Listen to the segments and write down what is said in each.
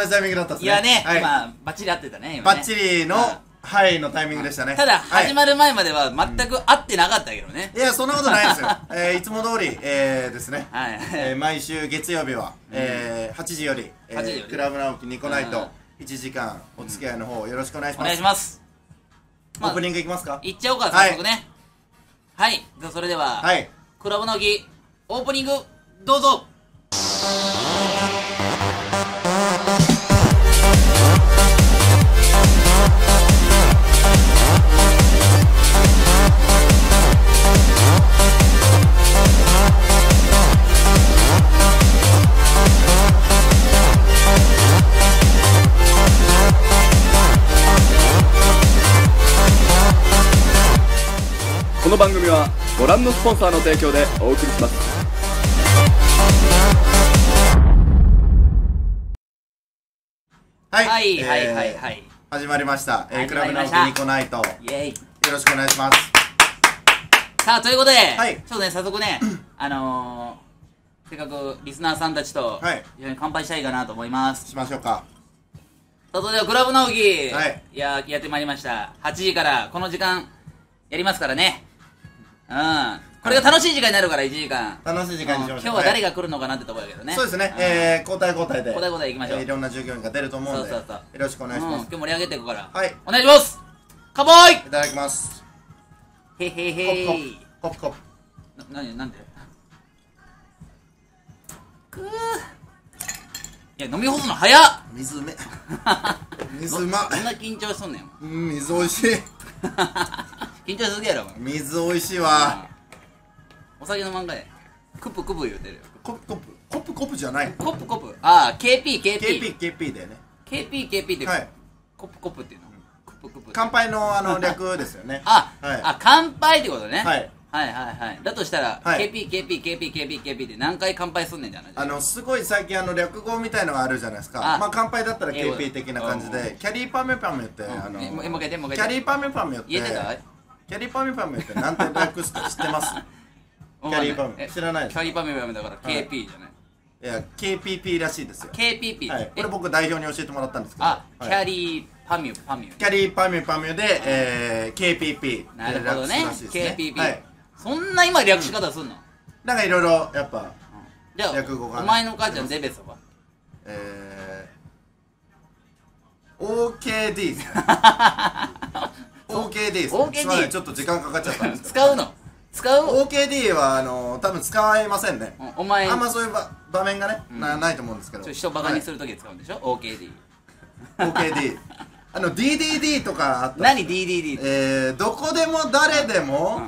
じタイミングだったっすね。 いやね、 はい、 今バッチリ合ってたね、今ね。 バッチリの、はいのタイミングでしたね。 ただ、 はい、 始まる前までは全く合ってなかったけどね。 いや、そんなことないですよ。いつも通り、ですね。 はい。 毎週月曜日は、8時より、クラブ直樹ニコナイト、1時間お付き合いの方よろしくお願いします。 お願いします。 オープニングいきますか？ いっちゃおうか、早速ね。はい。じゃあそれでは、 はい。 クラブ直樹、オープニング、どうぞ。 この番組はご覧のスポンサーの提供でお送りします。 はいはいはいはいはい。 始まりました。クラブ直樹ニコナイト。 イェイ。 よろしくお願いします。 さあ、ということで、 はい、 ちょっとね、早速ね、せっかくリスナーさんたちと一緒に乾杯したいかなと思います。 しましょうか。 それではクラブ直樹、 はい、 やってまいりました。8時からこの時間やりますからね。うん。これが楽しい時間になるから、1時間。 楽しい時間にしましょう。 今日は誰が来るのかなってところだけどね。 そうですね。交代交代で。 交代交代行きましょう。 いろんな従業員が出ると思うんで。よろしくお願いします。 今日盛り上げていくから。 はい。 お願いします。カボーイ。 いただきます。 へへへ。 コップコップ。 なんでくー。いや、飲み干すの早っ。 水うめ。水うま。 そんな緊張しとんねん。 水おいしい。 緊張しすぎやろ。 水おいしいわ。 お酒飲まんかい。クップクップ言うてるよ。 コップコップじゃない。 コップコップ。ああ、KP だよね。 KP ってはい。 コップコップっていうの。クップクップ。 乾杯の略ですよね。 あ、乾杯ってことね。 はい。 はいだとしたら KP って何回乾杯すんねんじゃない。 すごい最近略語みたいのがあるじゃないですか。まあ乾杯だったら KP 的な感じで、キャリーパミュパミュってキャリーパミュパミュって言えてた？ キャリーパミュパミュってなんて略すか知ってます？キャリーパミュ知らないです。 キャリーパミュパミュだから KP じゃない。 いや KPP らしいですよ。 KPP。 はい。これ僕代表に教えてもらったんですけど。 キャリーパミュパミュ。 キャリーパミュパミュでKPP。 なるほどね。KPP。そんな今略し方すんの？ なんかいろいろやっぱじゃあ略語が。 お前の母ちゃんデベソは OKD ですね。OKD です。すみません、ちょっと時間かかっちゃったんですけど。 使うの？使う？ OKD は多分使えませんね。 お前あんまそういう場面がねないと思うんですけど。 人バカにするとき使うんでしょ？ OKD。 OKD。DDD とかあった。 何 DDD って？ どこでも誰でも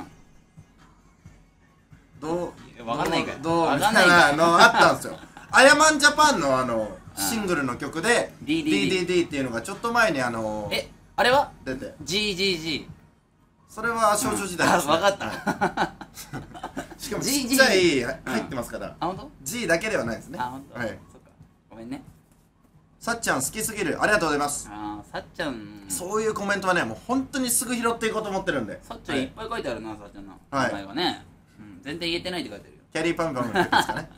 わかんないかみたいなのあったんですよ。アヤマンジャパンのシングルの曲で DDD っていうのがちょっと前にあれは出て GGG。 それは少女時代ですね。 分かった。 しかもちっちゃい入ってますから。 あ、ほんと？ G だけではないですね。 あ、ほんと？ はい。 そっか、ごめんね。 さっちゃん好きすぎる。ありがとうございます。 さっちゃん、 そういうコメントはね、もう本当にすぐ拾っていこうと思ってるんで。 さっちゃんいっぱい書いてあるな、さっちゃんの名前がね。全然言えてないって書いてあるよ。 キャリーパンパンの曲ですかね。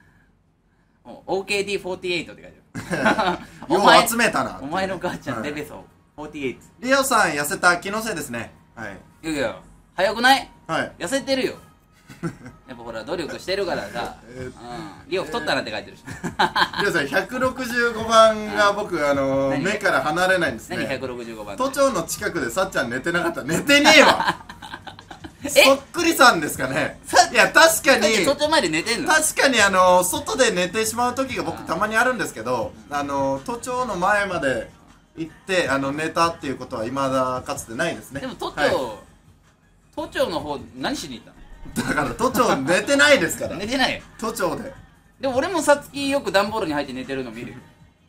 OKD48 って書いてある。 よう集めたな。 お前の母ちゃんデベソ48。 リオさん痩せた気のせいですね。はい。 いや早くない？ はい。 痩せてるよ。やっぱほら努力してるからさ。リオ太ったなって書いてるし。 リオさん165番が僕目から離れないんですね。 何165番？ 都庁の近くでさっちゃん寝てなかった。寝てねえわ。そっくりさんですかね。いや確かに都庁前で寝てんの？ 確かに外で寝てしまう時が僕たまにあるんですけど、都庁の前まで行って寝たっていうことは未だかつてないですね。 でも都庁の方何しに行ったの？だから都庁寝てないですから。 寝てないよ。 都庁で。 でも俺もさつきよく段ボールに入って寝てるの見るよ。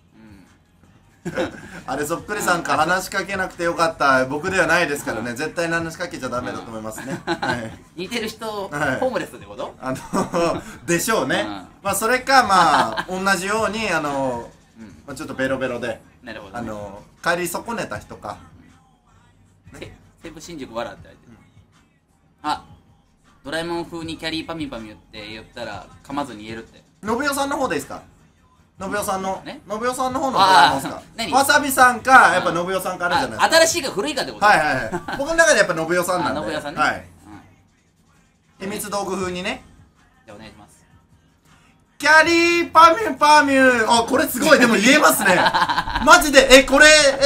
あれそっくりさんか話しかけなくてよかった。僕ではないですからね。絶対話しかけちゃダメだと思いますね。 似てる人、ホームレスってこと？ でしょうね。まあそれかまあ同じようにちょっとベロベロで帰り損ねた人か。 西武新宿笑って書いてる。あ、ドラえもん風にキャリーパミュパミュって言ったら噛まずに言えるって。 信代さんの方でいいですか？ 信代さんのね信代さんの方のドラえもんですか何わさびさんかやっぱ信代さんかあるじゃないですか新しいか古いかってことはいはいはい僕の中でやっぱ信代さんなんで信代さんねはいうん秘密道具風にねじゃあお願いしますキャリーパミュパミュあこれすごいでも言えますねマジでこれ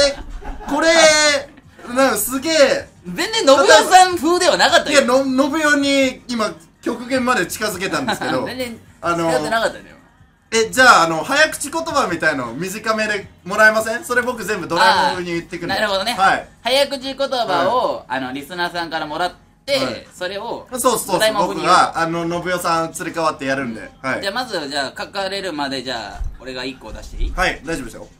なんかすげえ全然信代さん風ではなかったよいや信代に今極限まで近づけたんですけど全然使ってなかったよじゃあ早口言葉みたいの短めでもらえませんそれ僕全部ドラえもん風に言ってくるんでなるほどねはい早口言葉をリスナーさんからもらってそれをそうドラえもん風に言う僕が信代さん連れ替わってやるんではいじゃあまず書かれるまでじゃあ俺が1個出していいはい大丈夫ですよ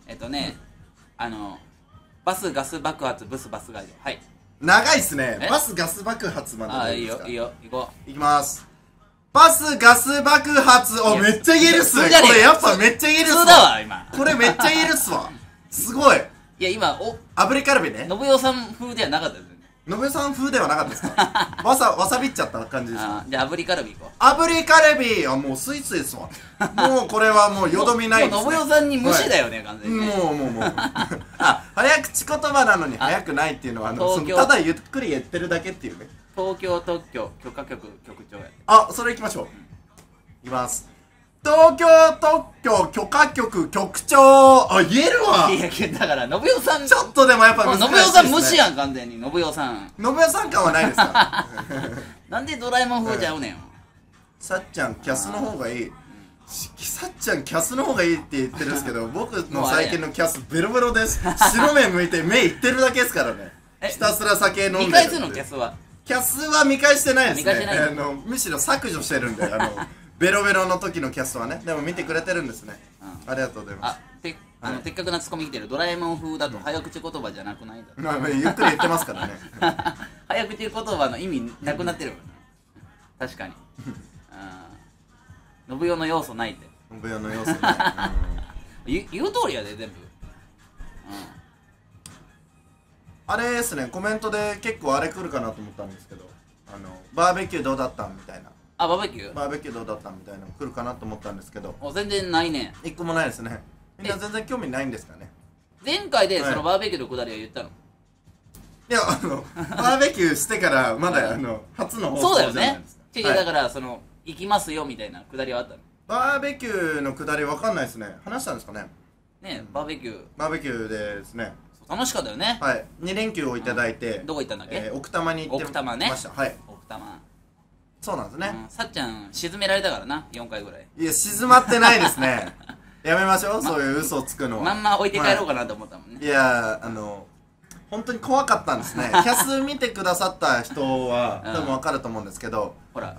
バスガス爆発ブスバスガイドはい長いっすねえバスガス爆発までああいいいいですかよいいよ行こいきますバスガス爆発いやめっちゃ言えるっすね普通じゃねえこれやっぱめっちゃ言えるっすう普通だわ今これめっちゃ言えるっすわすごいいや今炙りカルビね信代さん風ではなかったですよね信代さん風ではなかったですかわさびっちゃった感じですかじゃあ炙りカルビ行こ炙りカルビもうスイーツですわもうこれはもうよどみないですねもう信代さんに無視だよね完全にねもう早口言葉なのに早くないっていうのは東京ただゆっくり言ってるだけっていうね東京特許許可局局長やそれ行きましょういきます東京特許許可局局長言えるわいやだから信代さんちょっとでもやっぱ難しいですね信代さん無視やん完全に信代さん信代さん感はないですかなんでドラえもん風ちゃうねんさっちゃんキャスの方がいいさっちゃんキャスの方がいいって言ってるんですけど僕の最近のキャスベロベロです白目向いて目いってるだけですからねひたすら酒飲んでるんで見返すのキャスはキャスは見返してないですね見返してないむしろ削除してるんでベロベロの時のキャスはねでも見てくれてるんですねありがとうございます的確なツッコミ来てるドラえもん風だと早口言葉じゃなくないんだゆっくり言ってますからね早口言葉の意味なくなってるよな確かに信代の要素ないって信代の要素ね言う通りやで全部あれですねコメントで結構あれ来るかなと思ったんですけどバーベキューどうだったんみたいなバーベキューバーベキューどうだったんみたいなの来るかなと思ったんですけど全然ないね一個もないですねみんな全然興味ないんですかね前回でそのバーベキューのくだりは言ったのいやバーベキューしてからまだ初の放そう送じゃないだよねですかだから行きますよみたいなくだりはあったのバーベキューのくだりわかんないですね話したんですかねねバーベキューバーベキューでですね楽しかったよねはい2連休をいただいてどこ行ったんだっけ奥多摩に行って奥多摩ねましたはい奥多摩そうなんですねさっちゃん沈められたからな4回ぐらいいや静まってないですねやめましょうそういう嘘をつくのはまんま置いて帰ろうかなと思ったもんねいや本当に怖かったんですねキャス見てくださった人は多分わかると思うんですけどほら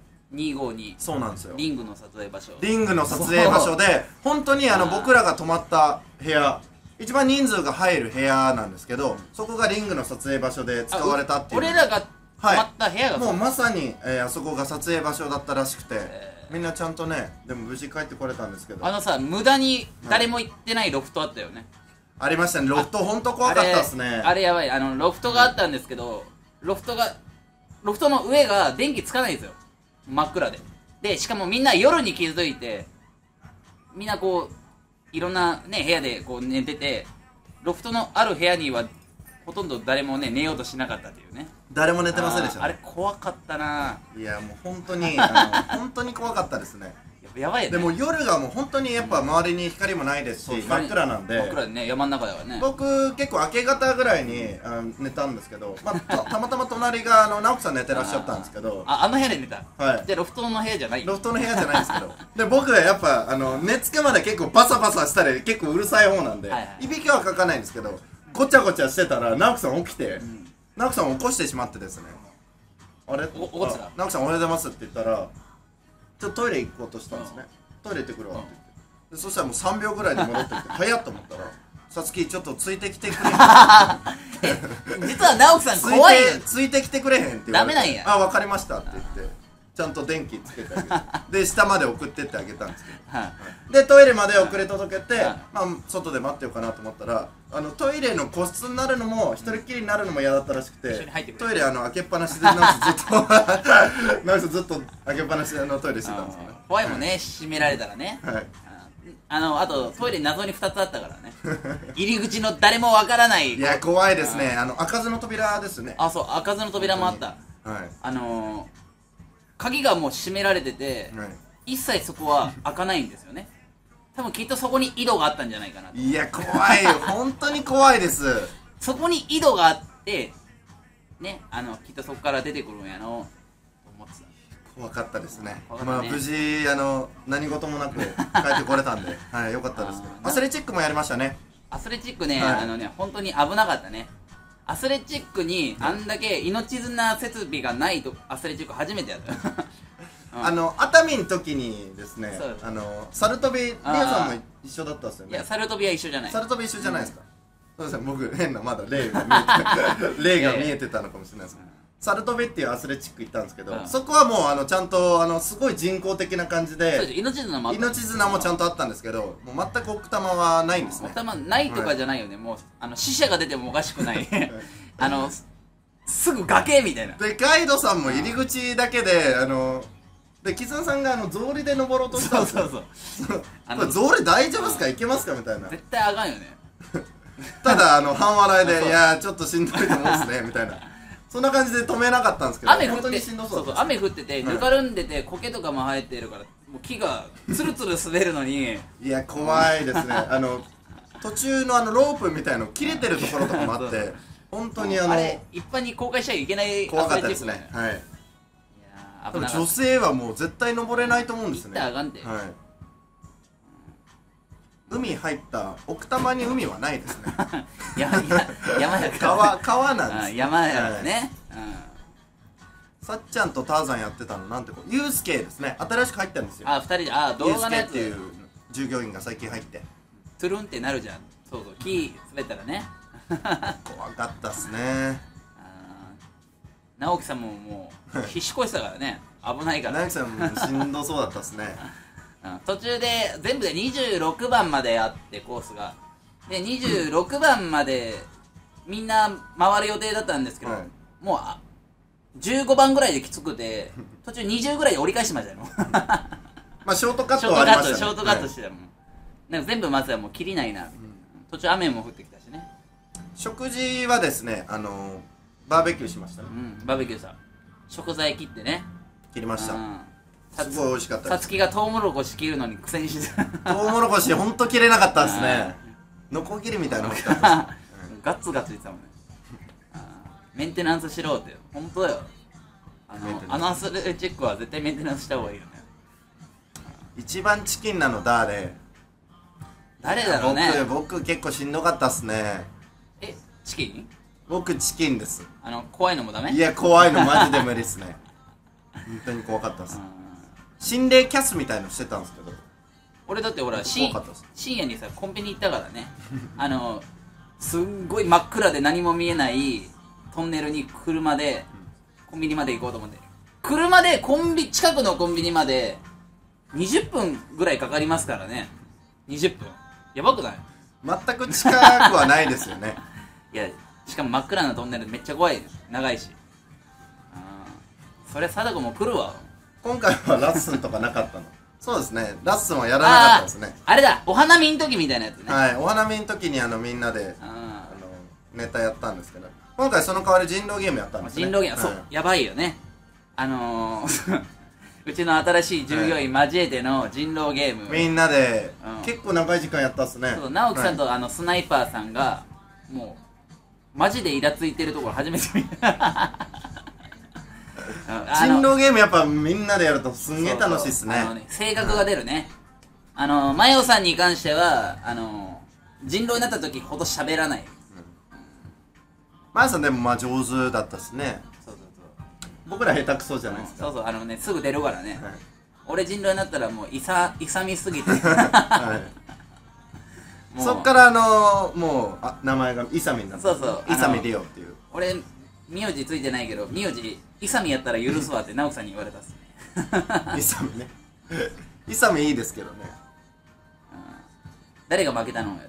252 そうなんですよリングの撮影場所リングの撮影場所で本当に僕らが泊まった部屋一番人数が入る部屋なんですけどそこがリングの撮影場所で使われたっていう俺らが泊まった部屋がもうまさにあそこが撮影場所だったらしくてみんなちゃんとねでも無事帰ってこれたんですけど無駄に誰も行ってないロフトあったよねありましたねロフト本当怖かったですねあれやばいロフトがあったんですけどロフトの上が電気つかないんですよ真っ暗でしかもみんな夜に気づいてみんないろんなね部屋で寝ててロフトのある部屋にはほとんど誰もね寝ようとしなかったっていうね誰も寝てませんでしたねあれ怖かったないやもう本当に本当に怖かったですねやばいよねでも夜がもう本当にやっぱ周りに光もないですし真っ暗なんで真っ暗でね山の中だからね僕結構明け方ぐらいに寝たんですけどたまたま隣が直樹さん寝てらっしゃったんですけどあの部屋で寝たはいじゃあロフトの部屋じゃないロフトの部屋じゃないんですけどで僕はやっぱ寝つくまで結構バサバサしたり結構うるさい方なんでいびきはかかないんですけどごちゃごちゃしてたら直樹さん起きて直樹さんを起こしてしまってですねあれ起こってた直樹さんおはようございますって言ったらちょっとトイレ行こうとしたんですねトイレ行ってくるわって言ってでそしたらもう3秒ぐらいで戻ってきて早っと思ったらさつきちょっとついてきてくれへん実は直樹さん怖いよついてきてくれへんって言われてダメなんや分かりましたって言ってちゃんと電気つけてあげてで下まで送ってってあげたんですけどでトイレまで送り届けて外で待ってようかなと思ったらトイレの個室になるのも一人っきりになるのも嫌だったらしくてトイレ開けっぱなしで直樹ずっと開けっぱなしでトイレしてたんですよね怖いもんね閉められたらねあとトイレ謎に2つあったからね入り口の誰もわからない。 いや怖いですね。開かずの扉ですね。 あ、そう開かずの扉もあった。 はい、 鍵がもう閉められてて、 はい、 一切そこは開かないんですよね。多分きっとそこに井戸があったんじゃないかなと。 いや怖いよ本当に怖いです。 そこに井戸があってね、きっとそこから出てくるんやのと思ってた。 怖かったですね。 ね、 まあ無事何事もなく帰ってこれたんではい、よかったですけど。アスレチックもやりましたね。 アスレチックね、 はい、 本当に危なかったね。アスレチックにあんだけ命綱設備がないとアスレチック初めてやった熱海の時にですね、サルトビリアさんも一緒だったんですよね。 いやサルトビは一緒じゃない。 サルトビ一緒じゃないですか、そうですね。僕変なまだ例が見えてたのかもしれないですけど、サルトビっていうアスレチック行ったんですけど、そこはもうちゃんとすごい人工的な感じで命綱もちゃんとあったんですけど、もう全く奥多摩はないんですね。 奥多摩ないとかじゃないよね、もう死者が出てもおかしくないすぐ崖みたいな。 でガイドさんも入り口だけででキツネさんが草履で登ろうとしたんですよ。そう草履大丈夫ですか、行けますかみたいな。 絶対あかんよねただ半笑いでいやちょっとしんどいと思うんですねみたいな、そんな感じで止めなかったんですけど、 雨降って本当にしんどそうだった。 雨降っててぬかるんでて苔とかも生えてるからもう木がツルツル滑るのにいや怖いですね。途中のロープみたいの切れてるところとかもあって本当にあれ一般に公開しちゃいけない怖かったですね。はい。多分女性はもう絶対登れないと思うんですね。 行ったらあかんて。 はい。海入った奥多摩に海はないですね。 山やから川なんです。 山やからね。 さっちゃんとターザンやってたのなんてユースケですね。新しく入ったんですよ。 2人で動画のやつユースケっていう従業員が最近入ってトゥルンってなるじゃん。そうそう木滑ったらね怖かったっすね。 直樹さんももう必死こいてたからね危ないから直樹さんもしんどそうだったっすね途中で全部で26番まであってコースがで26番までみんな回る予定だったんですけど、もう15番ぐらいできつくて途中20ぐらいで折り返してましたよまあショートカットはありましたね。 ショートカットしてたもん、なんか全部まずはもう切りないな、途中雨も降ってきたしね。 食事はですねバーベキューしましたね。 バーベキューさ食材切ってね切りました。すごい美味しかったです。 さつきがトウモロコシ切るのに苦戦してたトウモロコシほんと切れなかったですね。ノコギリみたいなのがガツガツ言ってたもんねメンテナンスしろって本当だよ。アスレチックは絶対メンテナンスした方がいいよね。 一番チキンなの誰だろうね。 僕結構しんどかったっすね。 チキン？ 僕チキンです。 怖いのもダメ？ いや怖いのマジで無理っすね。本当に怖かったっす。心霊キャスみたいのしてたんですけど、 俺だってほら深夜にさコンビニ行ったからねすんごい真っ暗で何も見えないトンネルに車でコンビニまで行こうと思って、車で近くのコンビニまで20分ぐらいかかりますからね。20分やばくない？ 全く近くはないですよね。 いやしかも真っ暗なトンネルめっちゃ怖い、長いし。それ貞子も来るわ。 今回はラッスンとかなかったの。そうですね、ラッスンはやらなかったですね。 あれだ、お花見の時みたいなやつね。 はい、お花見の時にみんなでネタやったんですけど、今回その代わり人狼ゲームやったんですね。 人狼ゲーム、そうやばいよね。うちの新しい従業員交えての人狼ゲーム、 みんなで結構長い時間やったっすね。 そう、直樹さんとスナイパーさんがもうマジでイラついてるところ初めて見た。 人狼ゲームやっぱみんなでやるとすんげえ楽しいっすね。 性格が出るね。マヨさんに関しては人狼になった時ほど喋らない。 マヨさんでもまあ上手だったっすね。僕ら下手くそじゃないですか。 そうそうすぐ出るからね。俺人狼になったらもう勇みすぎて。 そっからもう名前がイサミになった。 そうそうイサミリオっていう。 俺名字ついてないけど名字イサミやったら許すわって直樹さんに言われたっすね。 イサミね。イサミいいですけどね。 誰が負けたの？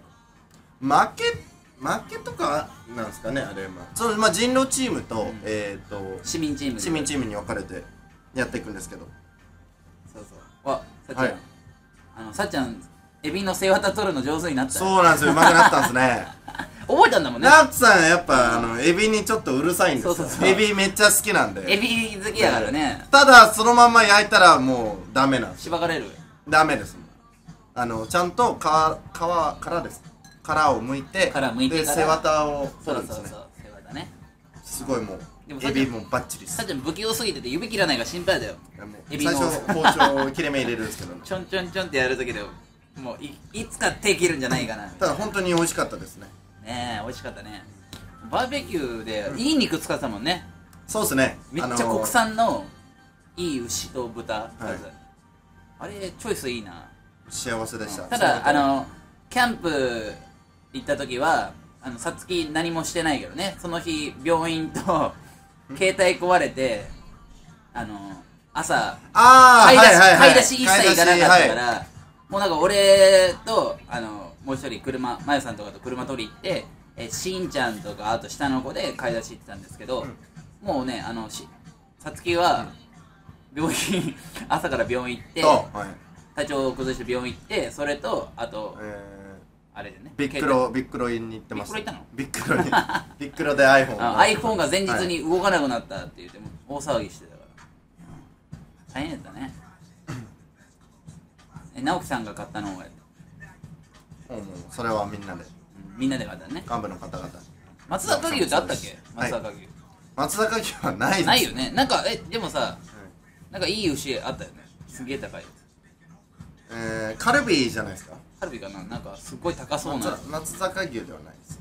負けとかなんですかね、あれは。まあ人狼チームと市民チームに分かれてやっていくんですけど。 そうそう。さっちゃん、さっちゃんエビの背わた取るの上手になった。 そうなんですよ、うまくなったんですね。 覚えたんだもんね。 ナッツさんやっぱエビにちょっとうるさいんですよ。 そうそうそうエビめっちゃ好きなんで。 エビ好きだからね。 ただそのまんま焼いたらもうダメなんですよ。 しばかれる。 ダメです。ちゃんと殻です。殻を剥いて、で背わたを取るんですね。 そう背わたね。 すごいもうでもエビもバッチリです。 さっちゃん不器用すぎてて指切らないが心配だよ。エビの最初包丁を切れ目入れるんですけど、 ちょんちょんちょんってやるだけでもういつか手切るんじゃないかな。 ただ本当に美味しかったですね。 ねえ美味しかったね。バーベキューでいい肉使ってたもんね。 そうですね。 めっちゃ国産のいい牛と豚、あれチョイスいいな。 幸せでした。 ただキャンプ行った時はさつき何もしてないけどね。その日病院と携帯壊れて朝買い出し一切行かなかったから、もうなんか俺ともう一人まゆさんとかと車取り行ってしんちゃんとかあと下の子で買い出し行ってたんですけど、もうねさつきは病院朝から病院行って体調を崩して病院行って、それとあとあれでねビックロに行ってました。 ビックロ行ったの？ ビックロで iPhone が前日に動かなくなったって言って大騒ぎしてたから大変だったね。直樹さんが買ったのをそれはみんなで買ったね。 幹部の方々。 松坂牛ってあったっけ？ 松坂牛はないです。 ないよね。なんかでもさ、なんかいい牛あったよね。すげえ高いやつ。カルビじゃないですか。 カルビかな。なんかすっごい高そうな。 松坂牛ではないです。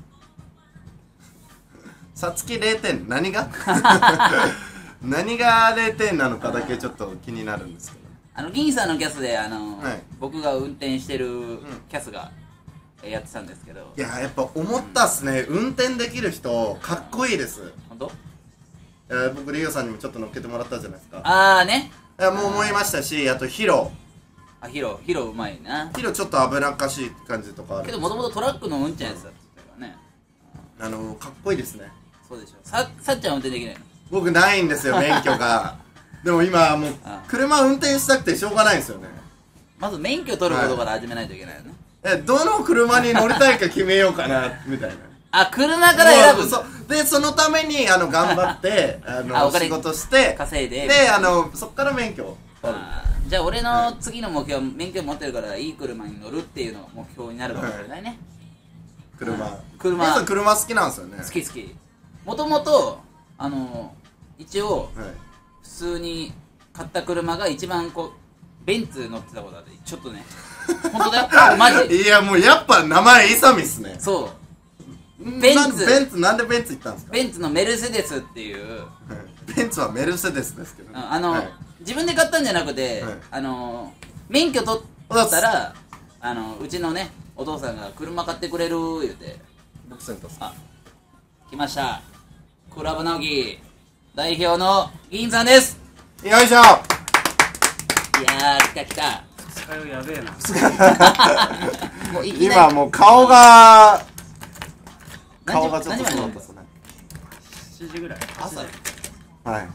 さつき0点何が何が0点なのかだけちょっと気になるんですけど。 銀さんのキャスで僕が運転してるキャスがやってたんですけど、 いややっぱ思ったっすね。運転できる人かっこいいです。 本当？ 僕リオさんにもちょっと乗っけてもらったじゃないですか。 ああね。 もう思いましたし、あとヒロうまいな。 ヒロちょっと危なっかしい感じとかあるけどもともとトラックの運転やつだったからね。 かっこいいですね。 そうでしょ。さっちゃん運転できないの？ 僕ないんですよ免許が。でも今もう車運転したくてしょうがないんですよね。 まず免許取ることから始めないといけないよね。 どの車に乗りたいか決めようかなみたいな。 車から選ぶ。 でそのために頑張って仕事して稼いでそっから免許を取る。 じゃあ俺の次の目標は免許持ってるからいい車に乗るっていうのが目標になるかもしれないね。 車好きなんですよね。 好き。もともと一応普通に買った車が一番ベンツ乗ってたことあって、ちょっとね本当だよマジ。 いやもうやっぱ名前イサミっすね。 そうなんでベンツ行ったんですか？ ベンツのメルセデスっていう、 ベンツはメルセデスですけど、 自分で買ったんじゃなくて、免許取ったらうちのねお父さんが車買ってくれる言うて。 僕センターあ、来ました。クラブ直樹代表の銀さんです。 よいしょ。いやー来た。 二日酔いやべえな。 もう今もう顔がちょっとそうだったですね。 7時ぐらい。 朝。 はい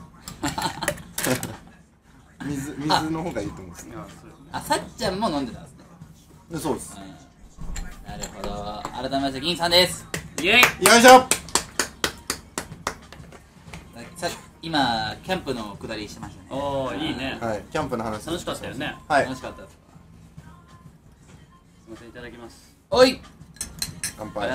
水の方がいいと思うんですね。 さっちゃんも飲んでたんですね。 そうです。 なるほど。改めまして銀さんです。 イエイ。 よいしょ。 今キャンプの下りしてましたね。 おお、いいね。 はい、キャンプの話楽しかったよね。 はい、 楽しかったです。 すみません、いただきます。 おい、 乾杯。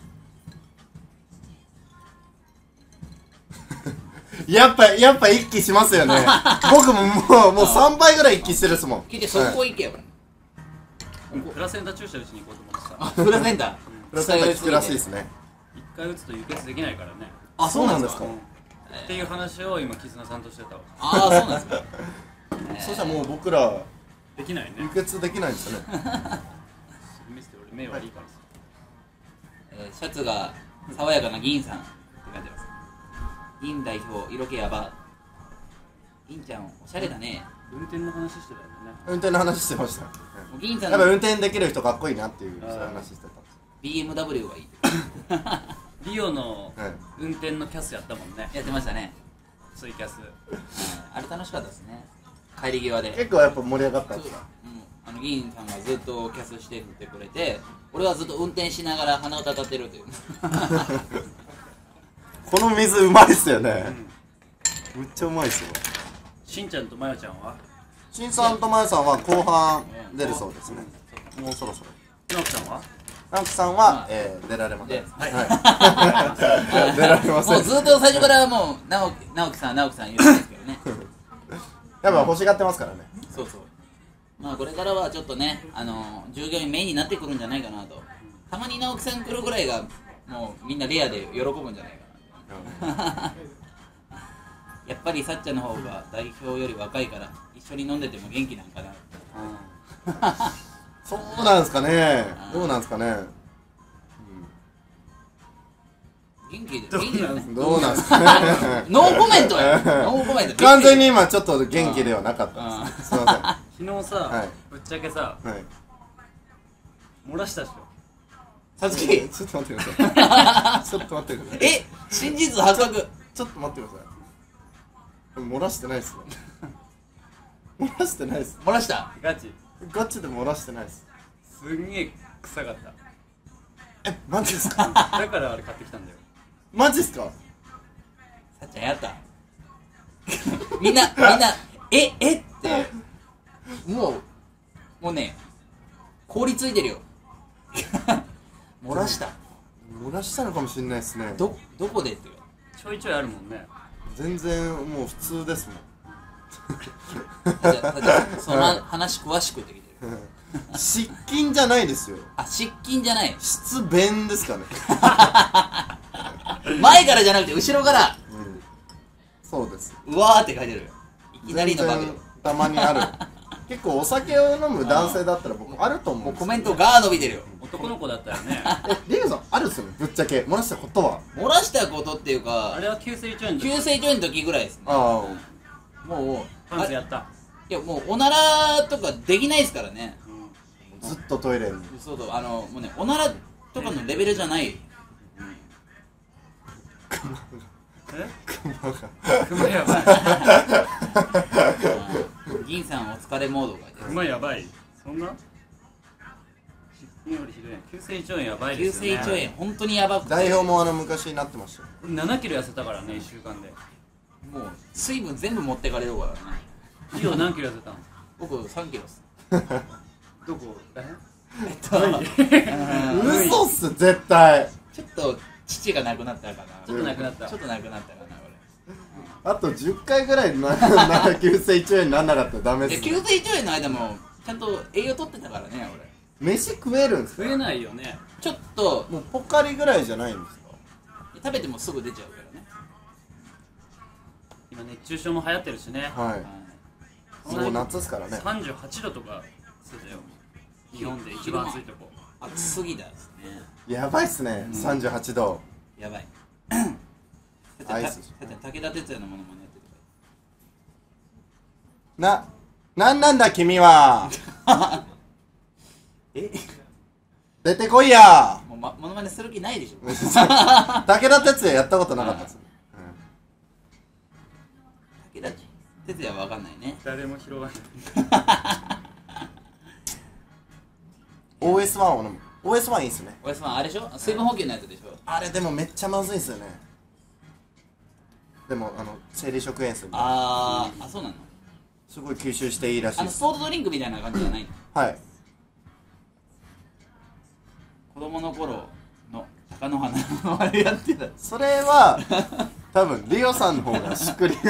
やっぱ一気しますよね。僕ももう3倍ぐらい一気してるっすもん。 聞いてそこ行けよ。 プラセンタ注射打ちに行こうと思ってさ。プラセンタ効くらしいですね。 1回打つと輸血できないからね。 あ、そうなんですか。 っていう話を今絆さんとしてたわ。 ああ、そうなんですか。 そしたらもう僕らできないね。 輸血できないんですよね。 見せて、俺目悪いからさ。シャツが爽やかな銀さんって書いてます。銀代表色気やば。銀ちゃんおしゃれだね。 運転の話してたよね。 運転の話してました。 銀さんやっぱ運転できる人かっこいいなっていう話してたんです。 BMW がいい。 リオの運転のキャスやったもんね。 やってましたね。 ツイキャス。 あれ楽しかったですね。帰り際で。 結構やっぱ盛り上がったんですか。 銀さんがずっとキャスして振ってくれて、俺はずっと運転しながら鼻歌歌ってるというこの水うまいっすよね、めっちゃうまいっすよ。 しんちゃんとまよちゃんはしんさんとまゆさんは後半出るそうですね、もうそろそろ。 直樹さんは直樹さんは、出られません。 はい出られません。 もうずっと最初からもう直樹さん言うんですけどねやっぱ欲しがってますからね。 そうそう。まあこれからはちょっとね、従業員メインになってくるんじゃないかなと。たまに直樹さん来るぐらいがもうみんなレアで喜ぶんじゃないかなやっぱりさっちゃんの方が代表より若いから一緒に飲んでても元気なんかなそうなんですかね。どうなんですかね。 元気だよね。 どうなんですかね。 ノーコメントやノーコメント。 完全に今ちょっと元気ではなかったです。すいま昨日さ、 はい、 ぶっちゃけさ、 せん。はい。 漏らしたでしょ。 さつきちょっと待ってください。ちょっと待ってください。 真実発覚。 ちょっと待ってください。漏らしてないっすよ。漏らしてないっす。 漏らした。 ガチガチで漏らしてないっす。 すんげえ臭かったマジですか。 だからあれ買ってきたんだよ。 マジっすか。 さっちゃんやったみんなってもうね凍りついてるよ漏らした漏らしたのかもしれないっすね。 どこでっていうちょいちょいあるもんね。 全然もう普通ですもん。 その話詳しくって聞いてる失禁じゃないですよ。 あ、失禁じゃない。 失便ですかね。 前からじゃなくて後ろから、 そうです。 うわーって書いてるよ。いきなりの暴露。 たまにある。結構お酒を飲む男性だったら僕あると思うんですよ。 コメントがー伸びてるよ。 男の子だったらねリュウさんあるっすよね、ぶっちゃけ漏らしたことは。 漏らしたことっていうか、 あれは急性腸炎急性腸炎の時ぐらいですね。 あもうパンツやった。 いやもうおならとかできないですからね。 あ、ずっとトイレに。 そうもうね、おならとかのレベルじゃない。 熊やばい。 銀さんお疲れモードが熊やばい。そんな失禁よりひどいやん。急性腸炎やばいで急すよね。 性腸炎本当にやばくて、 代表も昔になってましたよ。 俺7キロ痩せたからね、1週間で。 もう水分全部持ってかれるからね。 リオ何キロ痩せたの？ 僕3キロっす。 どこ？ 嘘っす、絶対。 ちょっと父が亡くなったかな。 ちょっとなくなった。 ちょっと亡くなったかなあと10回ぐらい急性腸炎になんなかったらダメっ俺。 す急性腸炎の間もちゃんと栄養取ってたからね俺。 飯食えるんすか。 食えないよね。 ちょっともうポカリぐらいじゃないんですか。 食べてもすぐ出ちゃうからね。 今熱中症も流行ってるしね。 はい、もう夏っすからね。 38度とかしてたよ。日本で一番暑いとこ。 暑すぎだですね。 やばいっすね、38度。 やばい。 アイス武田鉄矢のものまねやってなんなんだ君は。 え出てこいや。 もうものまねする気ないでしょ。 武田鉄矢やったことなかったっす。 武田鉄矢は分かんないね。 誰も広がらない。 OS1 を飲む。OS1 いいっすね。 おやすまんあれでしょ、水分補給のやつでしょ。 あれでもめっちゃまずいっすよね。でも生理食塩水みたいなあ、そうなの。 すごい吸収していいらしいです。 スポーツドリンクみたいな感じじゃないの。 はい。 子供の頃の貴乃花のあれやってた。 それは多分リオさんの方がしっくり。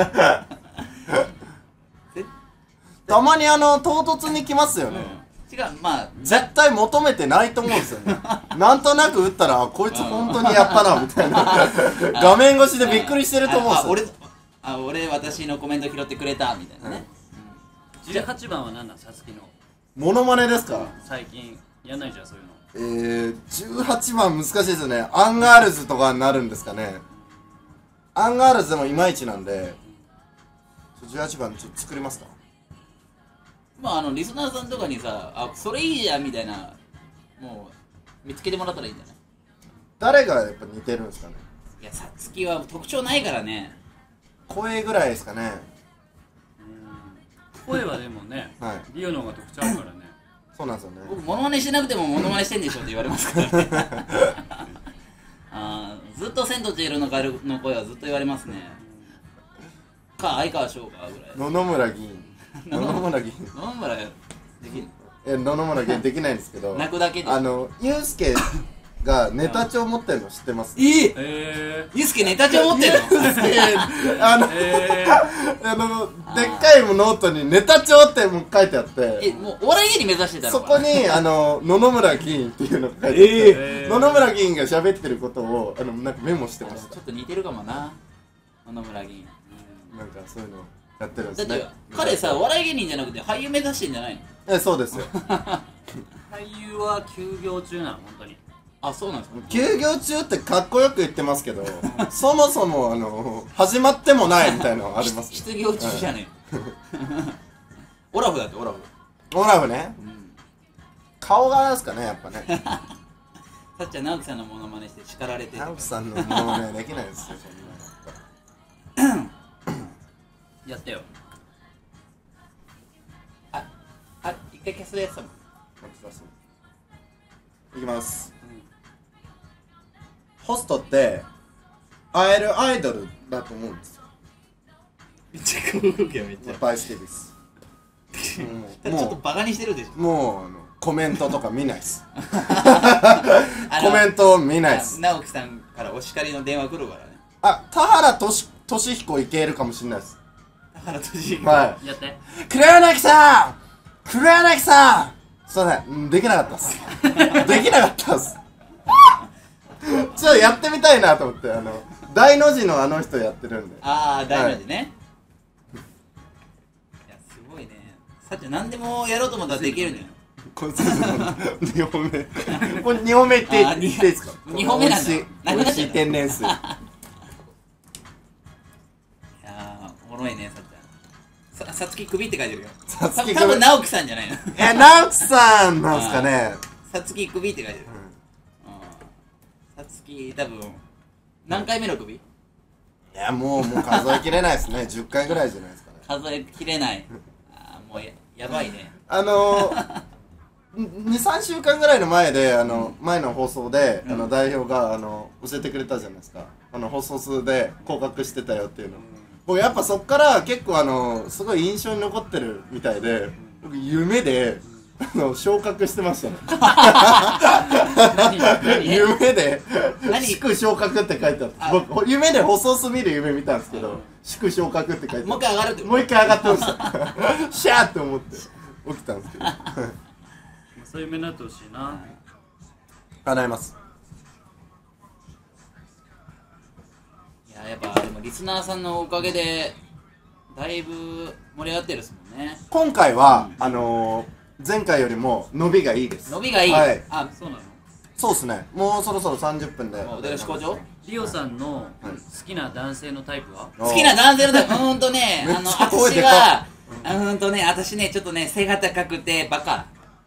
たまに唐突に来ますよね。 違う、まあ絶対求めてないと思うんですよね。なんとなく打ったらこいつ本当にやったなみたいな画面越しでびっくりしてると思うんですよ。 俺私のコメント拾ってくれたみたいなね。 18番は何なん？さつきのモノマネですか。 最近やんないじゃんそういうの。 18番難しいですよね。アンガールズとかになるんですかね。アンガールズでもいまいちなんで18番ちょっと作りますか。 まあリスナーさんとかにさ、それいいじゃんみたいな、もう見つけてもらったらいいんじゃない。 誰がやっぱ似てるんですかね。 いや、さつきは特徴ないからね。 声ぐらいですかね。 声はでもね、リオの方が特徴あるからね。 そうなんですよね。 僕モノマネしてなくてもモノマネしてんでしょって言われますからねずっと千と千尋のカエルの声はずっと言われますね。か相川翔かぐらい。 野々村議員野々村議員野々村できる。 野々村議員できないんですけど、 泣くだけでユースケがネタ帳持ってるの知ってます？ ユースケネタ帳持ってるの？ ユースケでっかいノートにネタ帳っても書いてあって、 もうお笑い芸人目指してたのそこに野々村議員っていうのが書いてあって、野々村議員が喋ってることをなんかメモしてました。 ちょっと似てるかもな、野々村議員。 なんかそういうのやってるんですね。 だって彼さ、お笑い芸人じゃなくて俳優目指してんじゃないの？ そうですよ俳優は休業中なの、本当に。 あ、そうなんですか。 休業中ってかっこよく言ってますけどそもそも始まってもないみたいなのあります。 失業中じゃねえオラフだって、オラフ。 オラフね、顔がですかね、やっぱね。 さっちゃん直樹さんのモノマネして叱られてる。 直樹さんのモノマネできないですよ、そんなの。 やってよ。 一回消すやつだもん。 いきます、ホストって会えるアイドルだと思うんですよ。 めっちゃ動くやめっちゃバイスティビスちょっとバカにしてるでしょ。 もうコメントとか見ないっすコメント見ないっす。 直樹さんからお叱りの電話来るからね。 田原俊彦いけるかもしれないです。 田原俊彦、 はい、 やって。 黒柳さんすいません、できなかったっすできなかったっすちょっとやってみたいなと思って、大の字の人やってるんで。 大の字ね、いや、すごいね。さっちゃん何でもやろうと思ったらできるんだよ。 これ2本目これ2本目いっていいですか ？2本目なんだ。 美味しい天然水。いやおもろいね、さっちゃん。さつき首って書いてるよ。 さつき首、 多分直樹さんじゃないの。 直樹さんなんすかね。 さつき首って書いてる。さつき多分何回目の首？ いや、もう数えきれないですね。10回ぐらいじゃないですかね。 数えきれない。もうやばいね。 2、3週間ぐらいの前で、前の放送で、代表が、教えてくれたじゃないですか。放送数で降格してたよっていうの。僕やっぱそっから結構すごい印象に残ってるみたいで、僕夢で、昇格してましたね。夢で、祝昇格って書いてあって、僕、夢で放送数見る夢見たんですけど、祝昇格って書いてあって、 もう一回上がるって。 もう一回上がってました。シャーって思って起きたんですけど。 そういう夢になってほしいな。 叶えます。 いや、やっぱでもリスナーさんのおかげでだいぶ盛り上がってるですもんね。 今回は、前回よりも伸びがいいです。 伸びがいい。 はい。 そうなの？ そうですね。もうそろそろ30分で。 お出し好調？ リオさんの好きな男性のタイプは？ 好きな男性のタイプ、ね、私は、私ね、ちょっとね、背が高くてバカ。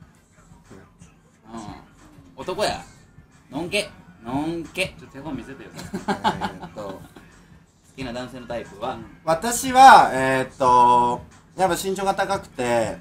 男や。のんけ。 ちょっと手本見せてよ。 好きな男性のタイプは、 私はやっぱ身長が高くて、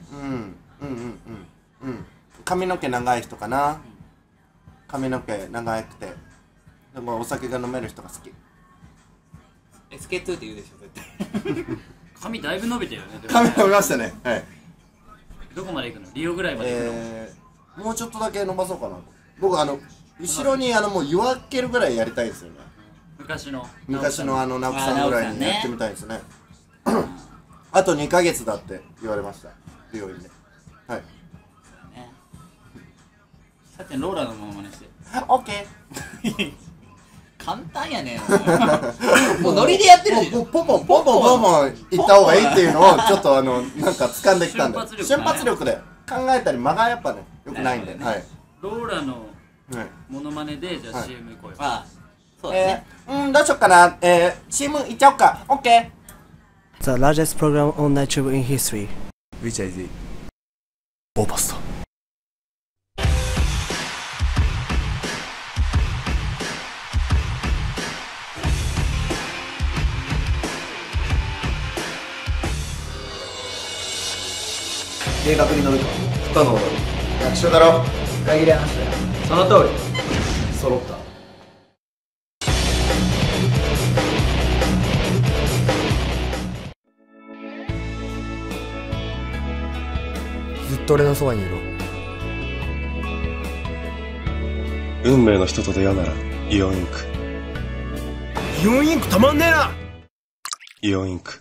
髪の毛長い人かな。髪の毛長くて、でもお酒が飲める人が好き。 SK2 って言うでしょ絶対。 髪だいぶ伸びてるよね。 髪伸びましたね。はい。 どこまで行くの？リオぐらいまで行くの？ もうちょっとだけ伸ばそうかな。僕後ろにもう夜明けるぐらいやりたいですよね。昔の直樹さんぐらいにやってみたいですね。あと2ヶ月だって言われました、病院で。はい。 さっきのローラのモノマネして。 オッケー。簡単やね。もうノリでやってるでしょ。 ポンポン行った方がいいっていうのをちょっとなんか掴んできたんで、瞬発力で考えたり間がやっぱね良くないんで。はい。 ローラのモノマネでじゃあ CM 行こうよ。 そうですね。 どうしよっかな。CM 行っちゃおうか。オッケー。 The largest program on YouTube in history. Which is Opasta. 計画に乗るか不可能だ。役所だろ。 裏切り話だよ。その通り。揃った。 ずっと俺のそばにいろ。 運命の人と出会うならイオンインク。 イオンインクたまんねえな。 イオンインク。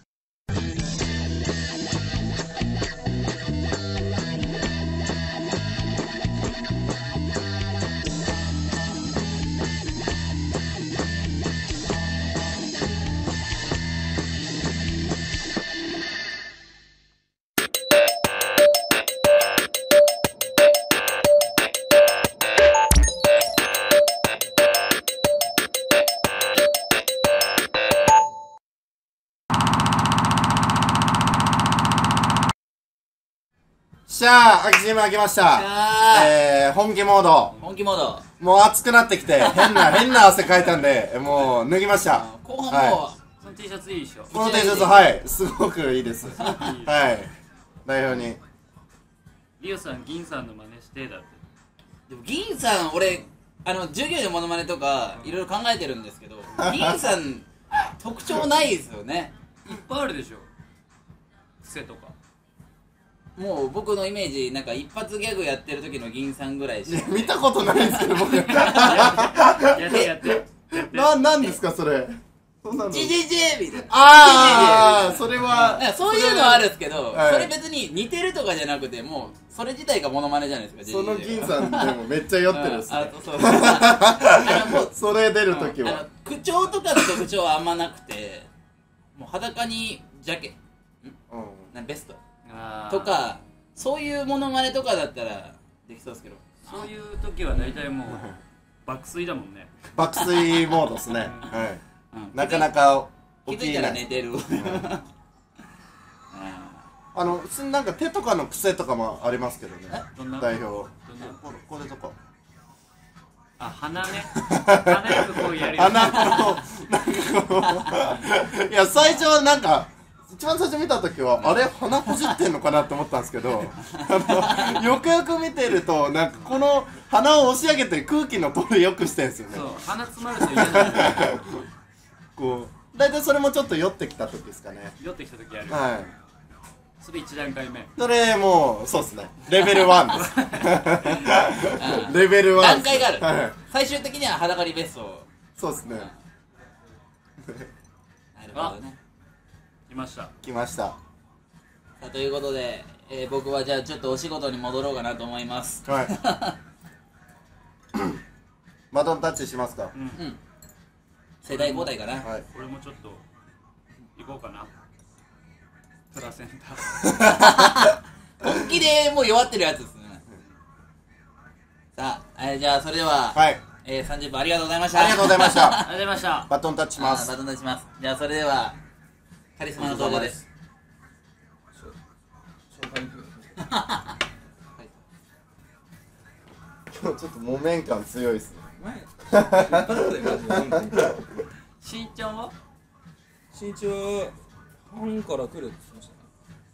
しゃあ、空き島開けました。本気モード。 本気モード。 もう暑くなってきて、変な汗かいたんで、もう脱ぎました。 後半も、 その T シャツいいでしょ。 この T シャツ、はい、すごくいいです。はい。代表に。 リオさん、銀さんの真似してだって。 でも銀さん、俺、授業のモノマネとか、いろいろ考えてるんですけど、銀さん、特徴ないですよね。 いっぱいあるでしょ。癖とか。 もう僕のイメージ、なんか一発ギャグやってる時の銀さんぐらいしか見たことないんですけど、僕。 やってなんですか、それ。 ジジジーみたいな。 ああ、それは。 そういうのはあるんですけど、それ別に似てるとかじゃなくて、もう、それ自体がモノマネじゃないですか、 その銀さんでもめっちゃ酔ってるっすね。それ出るときは。 口調とかの特徴はあんまなくて、もう裸にジャケ、ベストとか、そういうモノマネとかだったらできそうですけど、 そういう時は大体もう爆睡だもんね。 爆睡モードですね。はい。なかなか気づいたら寝てる。 なんか手とかの癖とかもありますけどね。代表。これとか。 あ、鼻ね。鼻よくこうやるよ。 鼻のなんかこういや最初はなんか一番最初見た時はあれ鼻ほじってんのかなって思ったんですけど、よくよく見てるとなんかこの鼻を押し上げて空気の通りよくしてんすよね。 そう、鼻詰まると嫌だね。 こう大体それもちょっと酔ってきた時ですかね。 酔ってきた時ある。 はい。 それ1段階目。 それもうそうですね。レベル1です。レベル1。 段階がある。最終的には裸にベストを。 そうですね。 なるほどね。 来ました。 来ました。 さあということで、僕はじゃあちょっとお仕事に戻ろうかなと思います。 はい。バトンタッチしますか。 うん。世代交代かな。 はい。 俺もちょっと行こうかな。プラセンタ。本気でもう弱ってるやつですね。さあ、じゃあそれでは、 はい。 30分ありがとうございました。 ありがとうございました。 ありがとうございました。 バトンタッチします。 バトンタッチします。じゃあそれではカリスマの登場です。 今日ちょっと木綿感強いですね。 身長は？ 身長半から来るって言ってましたね。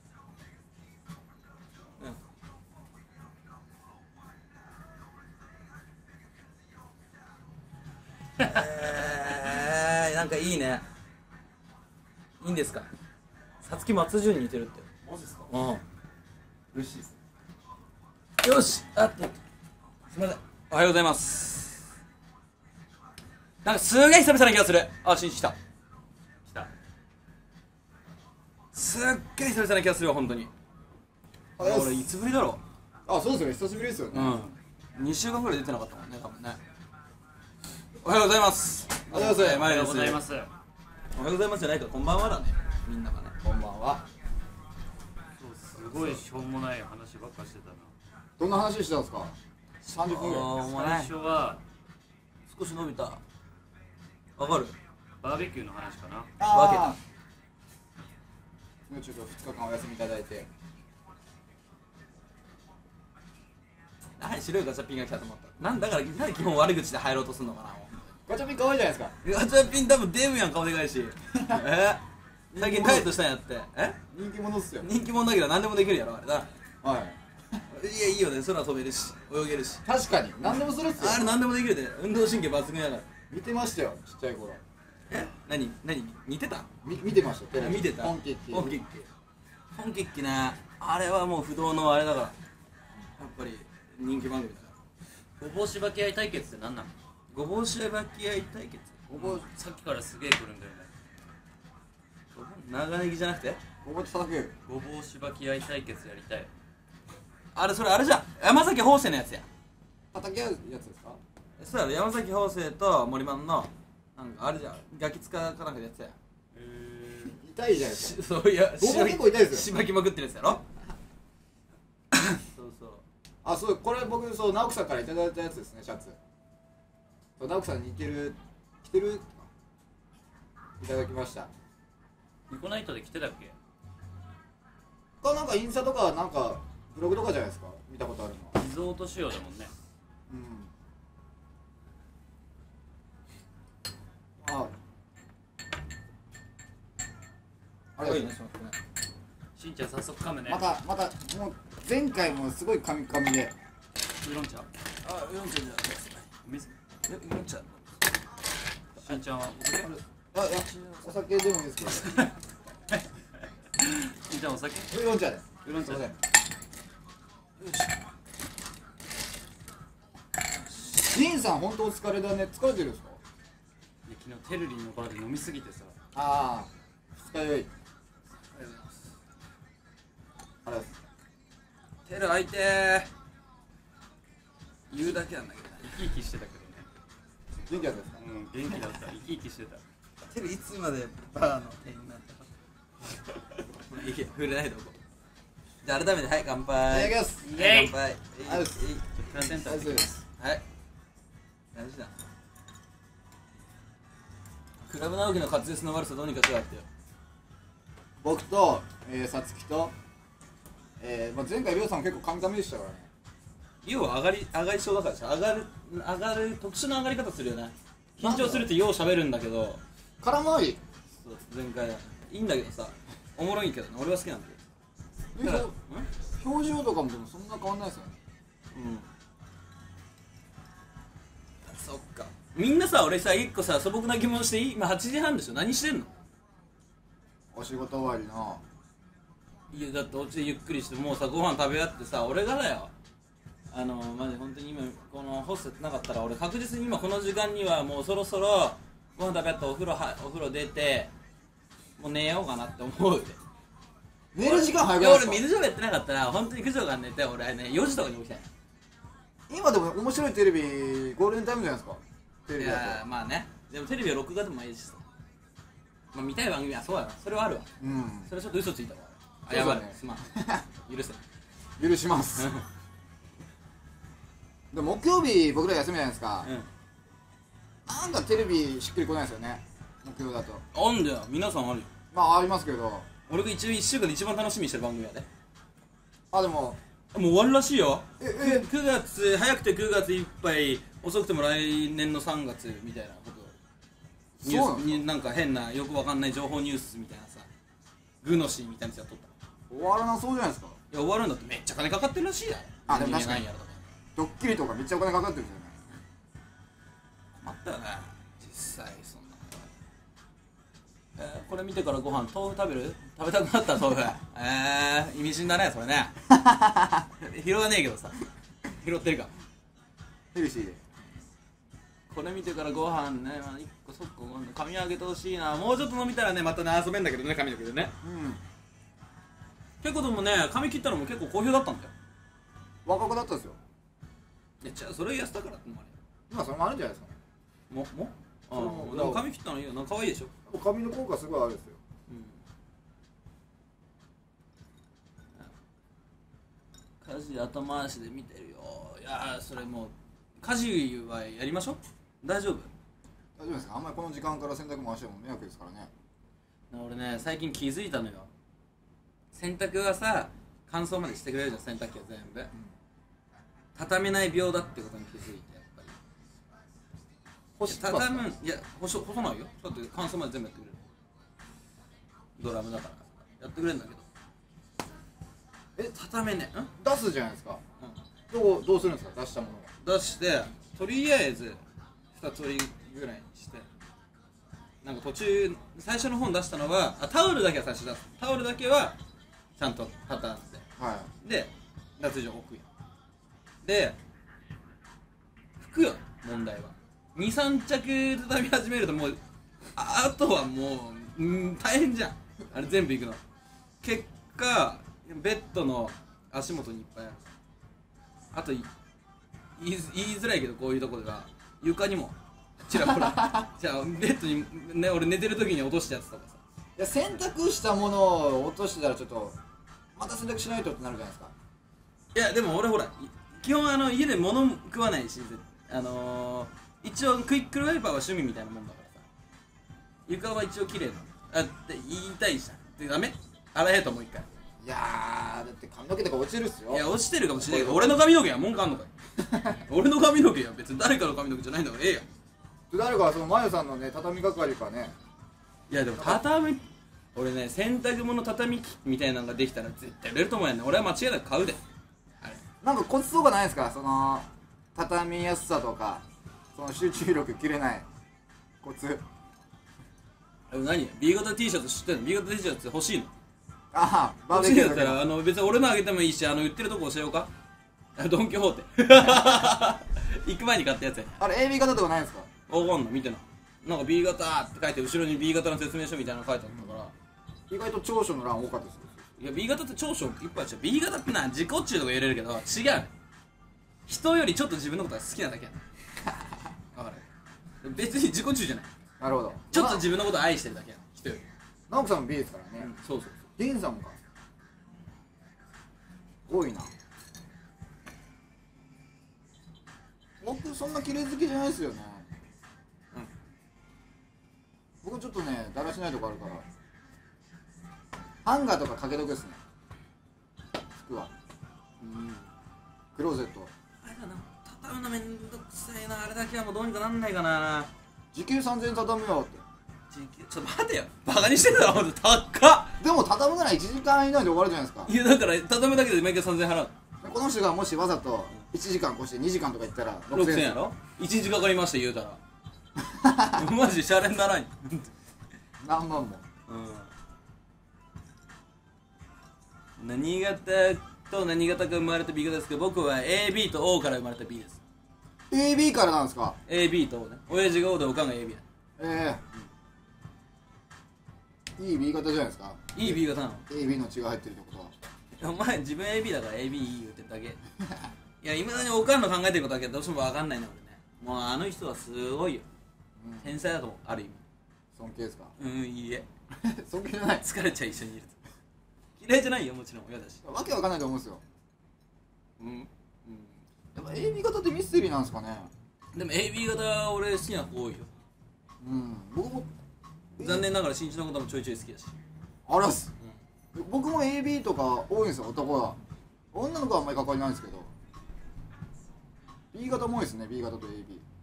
なんかいいね。いいんですか。さつき松潤に似てるって。 マジですか。 うん。 嬉しいです。 よし。あって。すみません。おはようございます。なんかすげえ久々な気がする。あ、新来た。来た。すっげえ久々な気がするよ本当に。俺いつぶりだろう。あ、そうですよね。久しぶりですよね。 うん。2週間ぐらい出てなかったもんね多分ね。おはようございます。 おはようございます。 おはようございます。 おはようございますじゃないか、こんばんはだね。みんながね、こんばんは。 すごいしょうもない話ばっかしてたな。 どんな話してたんですか。30分ぐらい。 最初は少し伸びた。わかる？ バーベキューの話かな。 分けた。 ちょっと2日間お休みいただいて。 何白いガチャピンが来たと思った。なんで基本悪口で入ろうとするのかな。 ガチャピン可愛いじゃないですか。 ガチャピン多分デブやん、顔でかいし。最近ダイエットしたんやって。 人気者っすよ。 人気者だけど何でもできるやろあれだ。 いやいいよね、空飛べるし泳げるし。 確かに何でもするっすよ。 あれ何でもできるで、運動神経抜群やから。 見てましたよ、ちっちゃい頃。 何似てた？ 見てました、テレビ。 見てた？ ポンキッキ。 ポンキッキな、あれはもう不動のあれだから、やっぱり人気番組だから。 ごぼうしばき合い対決って何なの？ ごぼうしばき合い対決。 ごぼうさっきからすげえ来るんだよね。 長ネギじゃなくてごぼう叩く。 ごぼうしばき合い対決やりたい。 あれ、それあれじゃん、山崎邦生のやつや。 叩き合うやつですか？ そうやろ、山崎邦生と森マンのなんかあれじゃん、ガキ使かなんかでやつや。 痛いじゃないですか。 そういや、 ごぼう結構痛いですよ。 しばきまくってるやつやろ。そうそう。 あ、そう、これ僕、そう、直樹さんからいただいたやつですね、シャツ。直樹さんに似てる、着てるいただきました。 ニコナイトで来てたっけ？ なんかインスタとか、なんかブログとかじゃないですか、見たことあるのは。 リゾート仕様だもんね。 あれですね。 しんちゃん早速噛むね。 また、もう前回もすごいカミカミで。 ウーロン茶。 あ、ウーロン茶じゃない。 お水。 ウーロン茶。 しんちゃんはお酒？ いや、お酒でもいいですけど。 しんちゃんお酒？ ウーロン茶です。 ウーロン茶。 すいません。ジンさん、本当お疲れだね。疲れてるんですか？ いや、昨日テルリンのバーで飲みすぎてさ。 ああ、二日酔い。あれです。 テル開いてー。言うだけなんだけどね。 生き生きしてたけどね。 元気だったですか？ うん、元気だった。生き生きしてた。 テルいつまでバーの店員になったの？いけ、触れないでおこう。じゃあ改めて、はい、乾杯。 いただきます。 乾杯。 ありがとうございます。 プラセンタありがとうございます。 はい。大事だ。クラブ直樹の滑舌の悪さどうにかしろってよ。 僕と、さつきと、前回りょうさんも結構カミカミでしたからね。 要は上がり症だからさ、上がる特殊な上がり方するよね。緊張するとよう喋るんだけど、 空回り。 そう前回いいんだけどさ、おもろいけどね、俺は好きなんだけど。だから表情とかもでもそんな変わんないですよね。 そっか。みんなさ、俺さ、一個さ素朴な疑問していい？今8時半でしょ。何してんの？ お仕事終わりの。 いやだってお家でゆっくりしてもうさご飯食べ合ってさ、俺がだよ、マジ本当に今このホストなかったら俺確実に今この時間にはもうそろそろご飯食べ合ってお風呂出てもう寝ようかなって思うで。 寝る時間早くいや俺ないですか？ 水上やってなかったら本当に9時とか寝て、俺ね4時とかに起きたんや。 今でも面白いテレビゴールデンタイムじゃないですか。テレいビだやまあね、でもテレビは録画でもいいしさ、まあ見たい番組はそうやな、それはあるわ。 と。うん。 それちょっと嘘ついたわ。 そうだねやばい、すまん許せ。 許します。で木曜日僕ら休みじゃないですか。なんかテレビしっくりこないですよね。木曜だと。 あんだよ、皆さんあるよ。 まあありますけど。 俺が1週間で一番楽しみにしてる番組やで。 あ、でももう終わるらしいよ。 え 9月、早くて9月いっぱい、遅くても来年の3月みたいなことニュースになんか変なよくわかんない情報ニュースみたいなさ、グノシーみたいなやつやっとった。 終わらなそうじゃないですか。 いや終わるんだってめっちゃ金かかってるらしいや。 あ、でも確かに何やろとかドッキリとかめっちゃお金かかってるんですよね。 困ったよね実際そんな。これ見てからご飯豆腐食べる？食べたくなった豆腐。意味深だねそれね。拾わねえけどさ、拾ってるか。 ヘルシーで。 これ見てからご飯ね、まあ、1個そっか髪上げてほしいな。もうちょっと飲みたらねまたね遊べんだけどね、髪の毛でね。結構でもね、髪切ったのも結構好評だったんだよ。 若くなったんですよ。 いや違う、それ痩せたからってのもあまあそれもあるんじゃないですかね。 るよ。 それもでも髪切ったのいいよな、可愛いでしょ。 髪の効果すごいあるんですよ。 家事後回しで見てるよ。いやそれもう家事はやりましょう。大丈夫？ 大丈夫ですか？あんまりこの時間から洗濯回しても迷惑ですからね。 俺ね最近気づいたのよ。洗濯はさ乾燥までしてくれるじゃん、洗濯機は全部、畳めない病だってことに気づいて、やっぱり畳む、いや干さないよ。だって乾燥まで全部やってくれる。ドラムだからやってくれるんだけど、 畳めね出すじゃないですか、どうするんですか、出したものを出してとりあえず2つ折りぐらいにして、なんか途中最初の本出したのはタオルだけは最初出す。タオルだけはちゃんと畳んで、で脱衣所置くよ。で服よ、問題は 2,3 着畳み始めるともうあとはもう大変じゃんあれ全部いくの。結果ベッドの足元にいっぱいある。あと言いづらいけど、こういうところが床にもちらほらじゃあベッドにね、俺寝てる時に落としたやつとかさ。 いや、洗濯したものを落としてたらちょっとまた洗濯しないとってなるじゃないですか。 いやでも俺ほら基本家で物食わないし、一応クイックルワイパーは趣味みたいなもんだからさ、床は一応綺麗なって言いたいじゃん。でダメ、洗えともう一回。 いやー、だって髪の毛とか落ちるっすよ。 いや落ちてるかもしれないけど、俺の髪の毛は文句あんのかい俺の髪の毛は別に誰かの髪の毛じゃないんだからええやん。 誰かそのマヨさんのね、畳み係かね。 いやでも俺ね、洗濯物畳み機みたいなのができたら絶対売れると思うやんね。俺は間違いなく買うで。あれなんかコツとかないですか、その畳みやすさとか、その集中力切れないコツ。 何 B 型 T シャツ知ってるの？ B 型 T シャツ欲しいの？ ああ、バー欲しいんだベキューったら別に俺のあげてもいいし、売ってるとこ教えようか。ドン・キホーテ行く前に買ったやつや。 あれ AB 型とかないんですか？ わかんない、見てない。なんか B 型って書いて後ろに B 型の説明書みたいなの書いてあったから、 意外と長所の欄多かったですよ。 いや B 型って長所いっぱいある。 B 型って自己中とか言えれるけど違う。人よりちょっと自分のことが好きなだけやな。わかる。別に自己中じゃない。 なるほど。 ちょっと自分のことを愛してるだけやな、人より。 直樹さんも B ですからね。 そうそうゲンさんもか。多いな。僕そんな綺麗好きじゃないですよね。僕ちょっとね、だらしないとこあるからハンガーとか掛けとくですね、服は。クローゼットあれだな、畳むのめんどくさいな。あれだけはもうどうにかなんないかな。 時給3000円畳むよって。 ちょっと待てよ、バカにしてるだろ、ほんと高っ。 でも畳むなら1時間以内で終わるじゃないですか。 いやだから畳むだけで毎回3000円払う。 この人がもしわざと1時間越して2時間とか言ったら 6000円やろ。1日かかりました言うたらマジでシャレにならん。 何万も。 何型と何型が生まれた B 型ですけど、僕は AB と O から生まれた B です。 AB からなんですか？ AB と O ね。親父が O でおかんが AB だ。 いい B 型じゃないですか。 いい B 型なの？ AB の血が入ってるってことは。 お前自分 AB だから AB 言うてるだけ。いやいまだにおかんの考えてることだけどうしても分かんないね俺ね。もうあの人はすごいよ、天才だと思う。ある意味尊敬ですか？ いいえ尊敬じゃない。 疲れちゃう一緒にいると。嫌いじゃないよ、もちろん親だし。 わけわかんないと思うんですよ。やっぱ AB 型ってミステリーなんですかね。 でも AB 型俺好きな子多いよ。 僕も残念ながら新一のこともちょいちょい好きだし。 あらっす、僕も AB とか多いんですよ、男は。女の子はあんまり関わりないんですけど B 型も多いですね。 B 型と AB。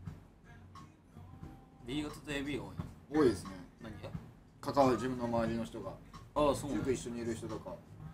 B 型と AB が多いですね。 何が関わる自分の周りの人が。 ああ、そうなんだ。 塾一緒にいる人とか。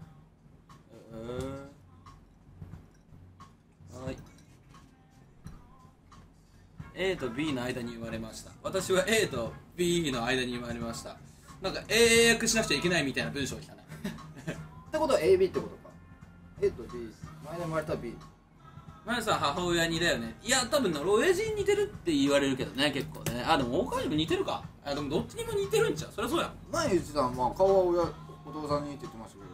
はい。A と B の間に生まれました。私は A と B の間に生まれました。なんか英訳しなくちゃいけないみたいな文章が来たね。 ってことは AB ってことか。A と B、前に生まれた B。 前さ、母親似だよね。いや、多分ね、俺親父に似てるって言われるけどね、結構ね。あ、でもお母にも似てるか。あ、でもどっちにも似てるんちゃう。そりゃそうや。 前言ってたのは、まあ、顔はお父さんにって言ってましたけど。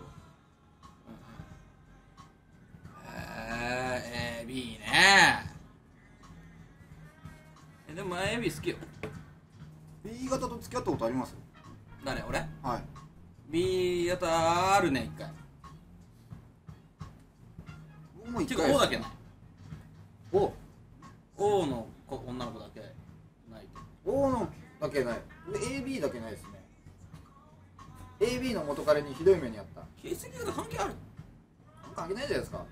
B ね。でも AB 好きよ。 B 型と付き合ったことあります？ 誰？俺？ はい。 B 型あるね、一回。 僕も一回。 てか O だけない。 O の女の子だけないと。 O のだけない。AB だけないですね。AB の元彼にひどい目にあった。 血液型関係ある？ 関係ないじゃないですか。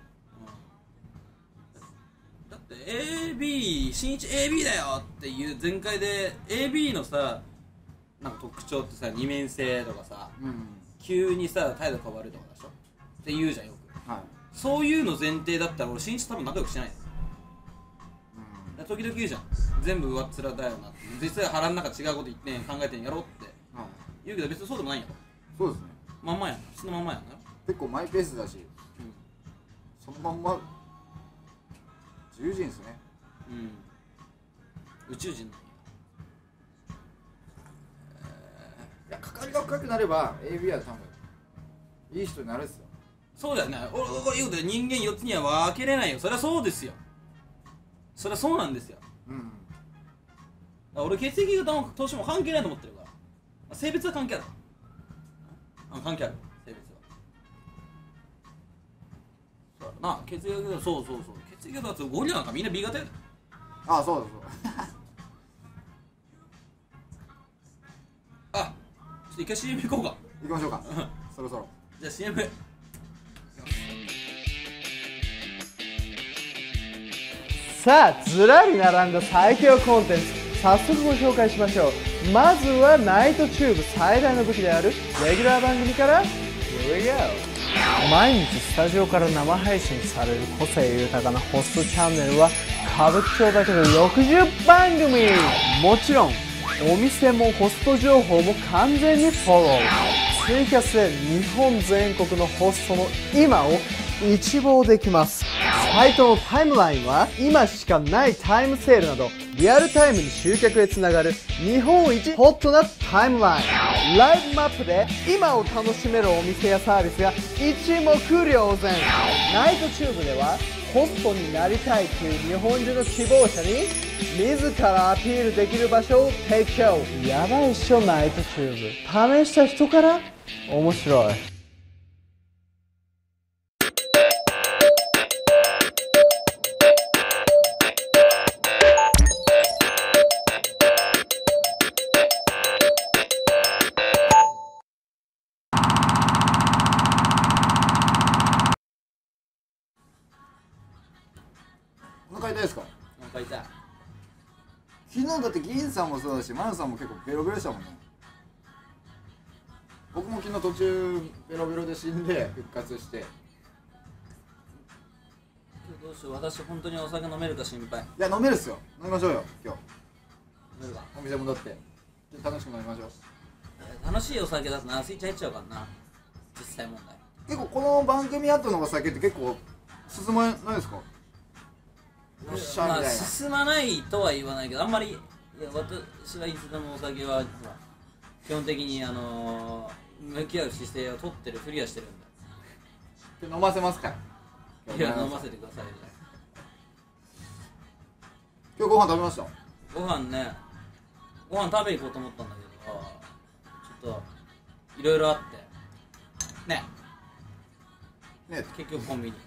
だって AB、新一 AB だよっていう全開で AB のさ、なんか特徴ってさ、二面性とかさ、急にさ態度変わるとかでしょって言うじゃんよく。 はい、 そういうの前提だったら俺新一多分仲良くしない。時々言うじゃん、全部上っ面だよなって、実際腹の中違うこと言ってん考えてんやろって言うけど別にそうでもないんやろ。 そうですね、 まんまやん、そのまんまやんな。 結構マイペースだし、そのまんま自由人ですね。 宇宙人。いや、関わりが深くなれば AV は多分いい人になるっすよ。 そうだよね。俺言うことで人間4つには分けれないよ。そりゃそうですよ。そりゃそうなんですよ。俺血液型も年も関係ないと思ってるから。性別は関係ある。関係ある。性別は。そうなあ、血液型、そう。血液型はゴリラなんかみんな B 型やで。 ああ、そう。 あ、ちょっと一回 CM 行こうか。 行きましょうか。そろそろ。 じゃあ CM。 さあ、ずらり並んだ最強コンテンツ、早速ご紹介しましょう。まずはナイトチューブ最大の武器であるレギュラー番組から Here we go。 毎日スタジオから生配信される個性豊かなホストチャンネルは歌舞伎町だけで60番組。もちろんお店もホスト情報も完全にフォロー。ツイキャスで日本全国のホストの今を一望できます。サイトのタイムラインは今しかないタイムセールなどリアルタイムに集客へつながる日本一ホットなタイムライン。ライブマップで今を楽しめるお店やサービスが一目瞭然。ナイトチューブではホストになりたいという日本中の希望者に自らアピールできる場所を提供。やばいっしょナイトチューブ。試した人から面白い。 お腹痛いですか？ お腹痛い。 昨日だって銀さんもそうだし、マヨさんも結構ベロベロでしたもんね。僕も昨日途中ベロベロで死んで復活して。 どうしよう、私本当にお酒飲めるか心配。 いや、飲めるっすよ。飲みましょうよ、今日。 飲めるか。 お店戻って楽しく飲みましょう。 楽しいお酒だとな、スイッチ入っちゃうからな、実際問題。 結構この番組後のお酒って結構進まないですか？ まあ、進まないとは言わないけど、あんまり、いや、私はいつでもお酒はほら基本的に向き合う姿勢を取ってるふりはしてるんだ。 飲ませますか？ いや、飲ませてくださいよ。 今日ご飯食べました？ ご飯ね、ご飯食べ行こうと思ったんだけど、ちょっといろいろあってね、結局コンビニ。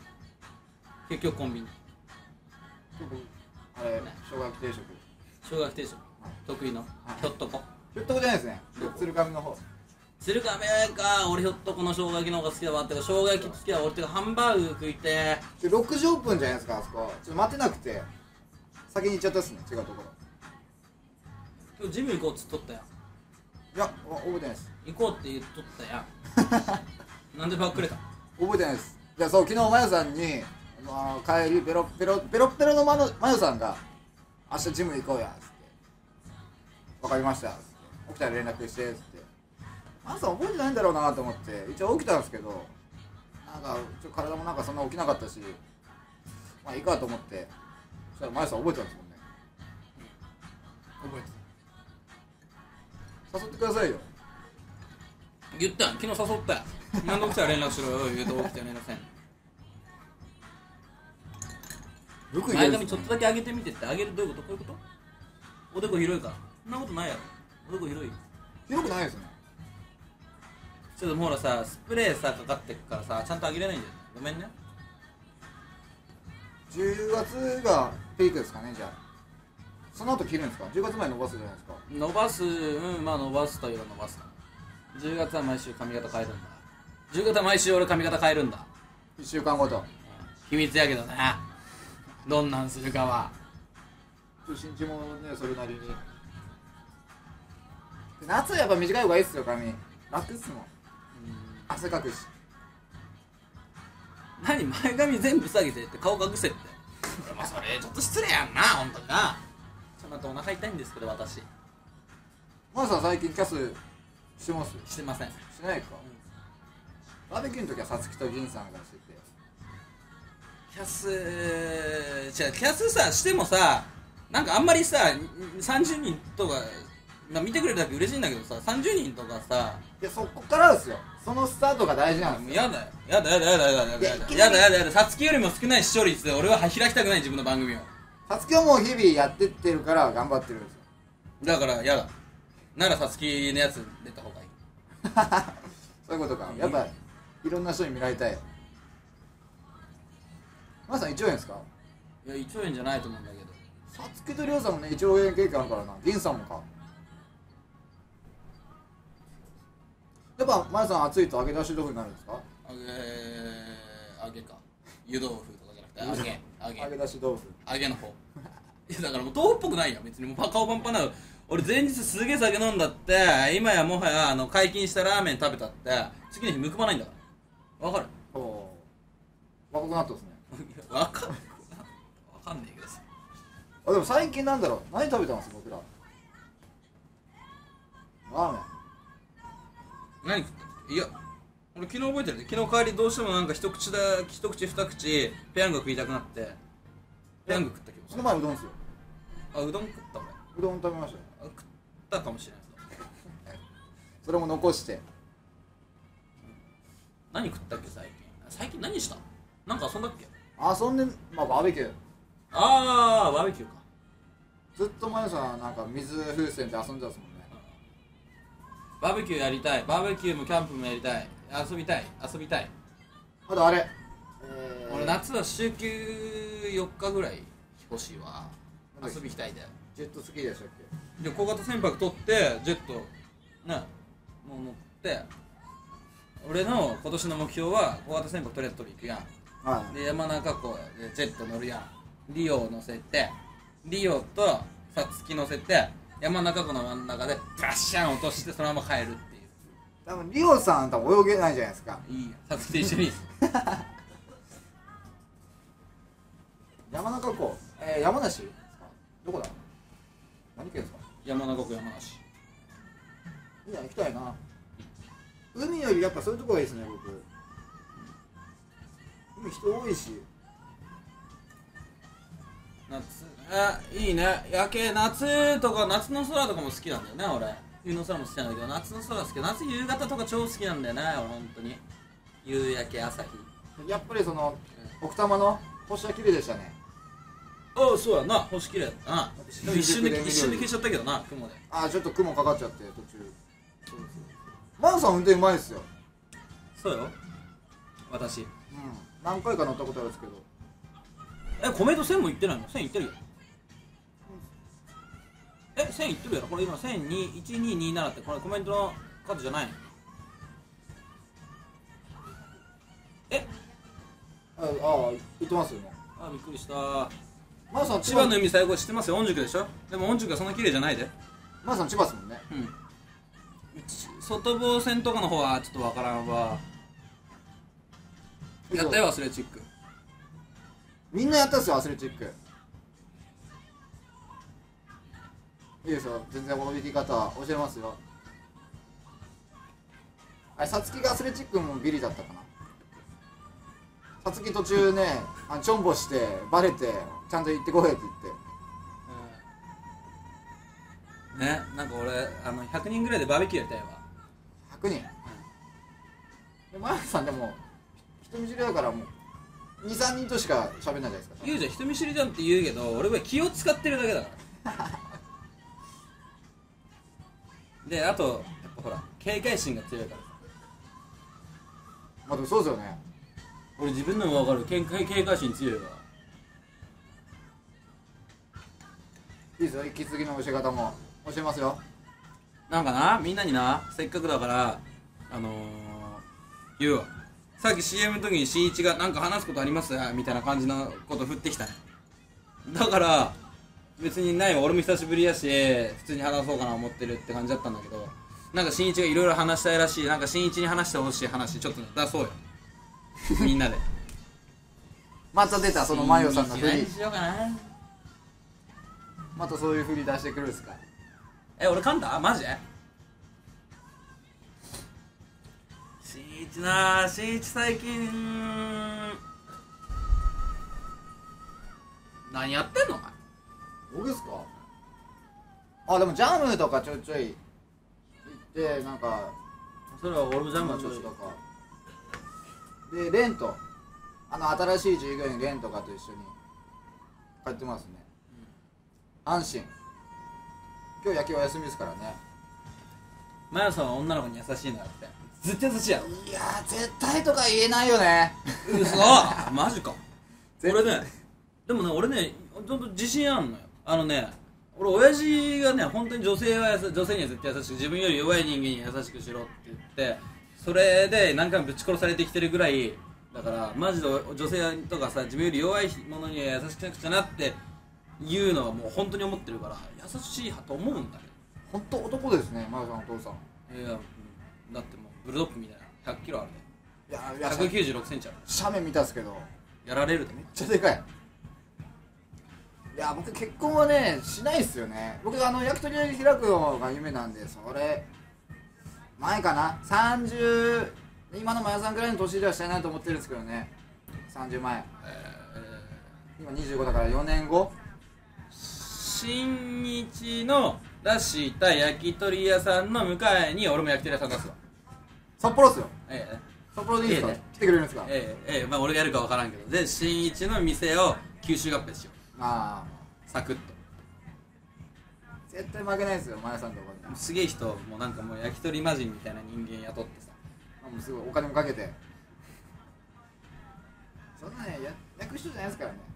あれ、生姜定食。 生姜定食、得意のひょっとこ。 ひょっとこじゃないですね。鶴亀の方。 鶴亀か。俺ひょっとこの生姜焼きの方が好きだわってか、生姜焼き好きだわ。俺ってかハンバーグ食いて。 6時オープンじゃないですか、あそこ。ちょっと待てなくて先に行っちゃったっすね、違うところ。 今日ジム行こうっつっとったやん。 いや、覚えてないです。 行こうって言っとったやん。なんでばっくれた？ 覚えてないです。いや、そう、昨日マヨさんに帰りペロのマヨさんが明日ジム行こうやっつって分かりましたっつって起きたら連絡してっつってマヨさん覚えてないんだろうなと思って一応起きたんですけど、なんか体もなんかそんな起きなかったし、まあいいかと思って、そしたらマヨさん覚えてたんですもんね。覚えてた。誘ってくださいよ。 言ったやん、昨日誘ったやん。何度起きたら連絡しろよ、言うと起きたら連絡せん。前髪ちょっとだけ上げてみてって。上げるどういうこと？こういうこと？おでこ広いから。そんなことないやろ。おでこ広い。 広くないですね。 ちょっとほらさ、スプレーさかかってくからさ、ちゃんと上げれないんだよ。ごめんね。 10月がピークですかね、じゃあ。その後切るんですか？10月前伸ばすじゃないですか。 伸ばす、まあ伸ばすといえば伸ばすか。10月は毎週髪型変えるんだ。10月は毎週俺髪型変えるんだ。 1週間ごと。 秘密やけどね。どんなんするかは。 身長もね、それなりに。夏はやっぱ短い方がいいっすよ、髪。楽っすもん。汗かくし。 何前髪全部下げてって顔隠せってまあそれちょっと失礼やんな本当にな。ちょっと待ってお腹痛いんですけど私。 マーさん最近キャスしてます？ してません。 してないか、バーベキューの時はさつきと銀さんがしてて、 キャスさしてもさ、なんかあんまりさ30人とか、まあ、見てくれるだけ嬉しいんだけどさ、30人とかさ、 いやそこからですよ、そのスタートが大事なんですよ。 やだよやださつきよりも少ない視聴率で俺は開きたくない自分の番組を。 さつきはもう日々やってってるから頑張ってるんですよ。 だからやだならさつきのやつ出た方がいいそういうことか。やっぱいろんな人に見られたい。マーさん1兆円ですか？ いや1兆円じゃないと思うんだけど、 さつきとりょうさんもね1兆円経験あるからな。銀さんもか。やっぱマーさん暑いと揚げ出し豆腐になるんですか？ 揚げか湯豆腐とかじゃなくて揚げ出し豆腐、 揚げの方いやだからもう豆腐っぽくないやん別に。もう顔パンパンなの。俺前日すげえ酒飲んだって、今やもはや解禁したラーメン食べたって次の日むくまないんだから。わかる？ 若くなったですね。 わかんねえけどさ。 あ、でも最近なんだろう、何食べたんです僕ら。ラーメン何食った？いや俺昨日覚えてるね。昨日帰りどうしてもなんか一口二口ペヤング食いたくなってペヤング食ったけど、 その前うどんですよ。 あ、うどん食った俺。 うどん食べましたよ。 食ったかもしれないそれも残して。 何食ったっけ最近何した？なんか遊んだっけ？ 遊んで、まあバーベキュー。 ああバーベキューか。 ずっと前さんなんか水風船で遊んでたんですもんね。 バーベキューやりたい。バーベキューもキャンプもやりたい。遊びたい。 あとあれ、 俺夏は週休4日ぐらい欲しいわ。遊び行きたいで。 ジェットスキーでしたっけ？ で小型船舶取ってジェットねもう乗って、俺の今年の目標は小型船舶とりあえず取り行くやん、はい、で山中湖でジェット乗るやん。リオを乗せてリオとさつき乗せて山中湖の真ん中でバッシャン落としてそのまま帰るっていう。 多分リオさん多分泳げないじゃないですか。 いいやさつきと一緒に山中湖、山梨どこだ？何県ですか？ 山中湖山梨。 いや行きたいな。海よりやっぱそういうとこがいいですね僕。海人多いし。 いいね。夜景夏とか夏の空とかも好きなんだよね俺。冬の空も好きなんだけど夏の空好き。夏夕方とか超好きなんだよね俺本当に。夕焼け朝日。 やっぱりその奥多摩の星は綺麗でしたね。 ああそうやな星綺麗だったな。でも一瞬で消えちゃったけどな雲で。 ああちょっと雲かかっちゃって途中。マンさん運転うまいですよ。 そうよ私。 何回か乗ったことあるんですけど。 コメント1000も行ってないの？1000行ってるよ。1000行ってるやろ。これ今1227ってこれコメントの数じゃないの？ ああ言ってますよね。 あびっくりした。 マンさん千葉の海最高知ってますよ。御宿でしょ。でも御宿はそんな綺麗じゃないで。 マンさん千葉ですもんね。 外房線とかの方はちょっとわからんわ。やったよアスレチック。 みんなやったんですよアスレチック。いいですよ全然泳ぎ方教えますよ。あれさつきがアスレチックもビリだったかな。さつき途中ねちょんぼしてバレてちゃんと行ってこいって言って、 ね、なんか俺100人ぐらいでバーベキューやりたいわ。 100人、でマヤさんでも人見知りだからもう 2,3 人としか喋んないじゃないですか。 言うじゃん人見知りじゃんって言うけど俺は気を使ってるだけだからであとやっぱほら警戒心が強いから。 まあでもそうですよね。 俺自分でも分かる。警戒心強いわ。 いいですよ息継ぎの教え方も教えますよ。 なんかなみんなになせっかくだから言うわ。さっき CM の時にしんいちがなんか話すことありますみたいな感じのこと振ってきたね。だから別にないわ。俺も久しぶりやし普通に話そうかな思ってるって感じだったんだけど、なんかしんいちがいろいろ話したいらしい。なんかしんいちに話してほしい話ちょっと出そうよみんなでまた出たそのマヨさんの振り何にしようかな。 またそういう振り出してくるんですか。 俺噛んだマジで。しんいちな、しんいち最近何やってんのお前。 僕ですか。あ、でもジャムとかちょいちょい行ってなんかそれは俺もジャムはちょいちょいとかでレント新しい従業員レンとかと一緒に帰ってますね。安心。今日野球お休みですからね。 マヤさんは女の子に優しいのだって。絶対優しいやろ。 いやー絶対とか言えないよね。 嘘マジか。俺ね、でもね、俺ね、ちょっと自信あんのよ。俺親父がね、本当に女性には絶対優しく、自分より弱い人間に優しくしろって言って、それで何回もぶち殺されてきてるぐらいだから、マジで女性とかさ、自分より弱いものには優しくなくちゃなっていうのはもう本当に思ってるから、優しいと思うんだけど。 本当男ですね、マヨさんお父さん。 いや、だってもうブルドッグみたいな100キロあるで。 いや 196センチある。 斜面見たっすけどやられるで。 めっちゃでかい。いや僕結婚はねしないっすよね。僕焼き鳥屋開くのが夢なんで、それ前かな、30今のマヤさんぐらいの年ではしたいなと思ってるんですけどね。30前、今25だから4年後。 新日の出した焼き鳥屋さんの向かいに俺も焼き鳥屋さん出すわ。 札幌っすよ。 札幌でいいですか、来てくれるんですか。 まあ俺がやるか分からんけど、で新一の店を九州合併しよう。 ああサクッと。 絶対負けないですよ、マヤさんとこに。 すげえ人、もうなんかもう焼き鳥魔人みたいな人間雇ってさ、 もうすごいお金もかけて、そんなね焼く人じゃないですからね。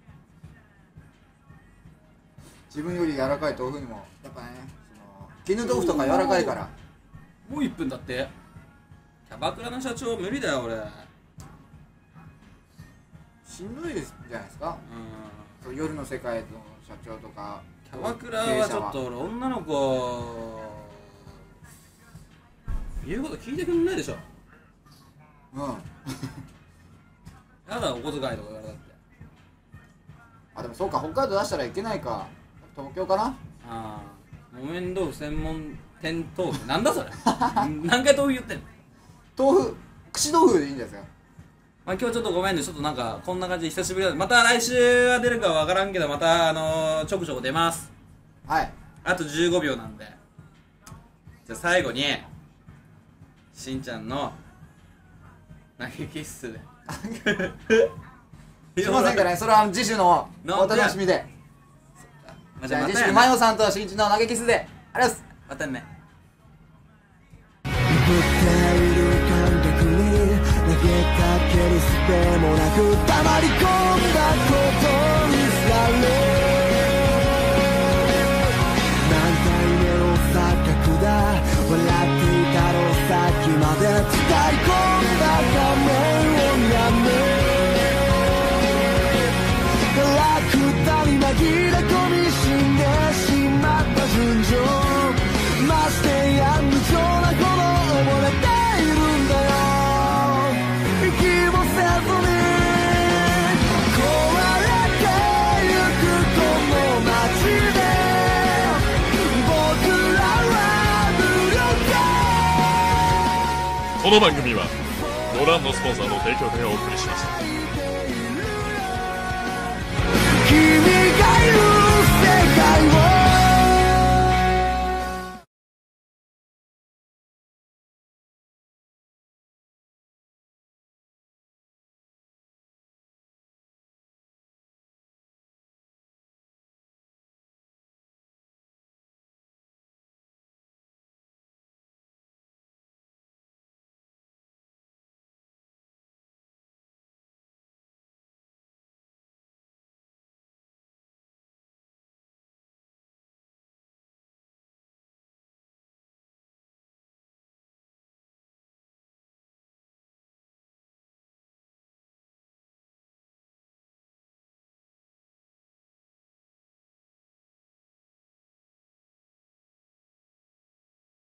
自分より柔らかい豆腐にもやっぱね、絹豆腐とか柔らかいから。 もう1分だって。キャバクラの社長無理だよ俺。 しんどいですじゃないですか。夜の世界の社長とか。 キャバクラはちょっと俺女の子言うこと聞いてくんないでしょ。やだお小遣いとか言われたって。 でもそうか、北海道出したらいけないか。東京かな。 木綿豆腐専門店豆腐なんだそれ。何回豆腐言ってんの。 豆腐串豆腐でいいんじゃないですか。 今日ちょっとごめんね、ちょっとなんかこんな感じで久しぶりだ。また来週は出るかは分からんけど、またちょくちょく出ます。 はい。 あと15秒なんで。じゃあ最後にしんちゃんの投げキッスで。 しませんからね、それは次週のお楽しみで。じゃあ次週マヨさんとしんちの投げキスで。ありがとうございます。 またね。 投げかけるすべもなく溜まり込んだことにされ、何回目の錯覚だ、笑っていたのさっきまで伝い込んだ画面をやめ、ガラクタに紛れ込み死んでしまった純情、ましてや無情なほど溺れているんだよ。 この番組はご覧のスポンサーの提供でお送りしました。 君がいる世界を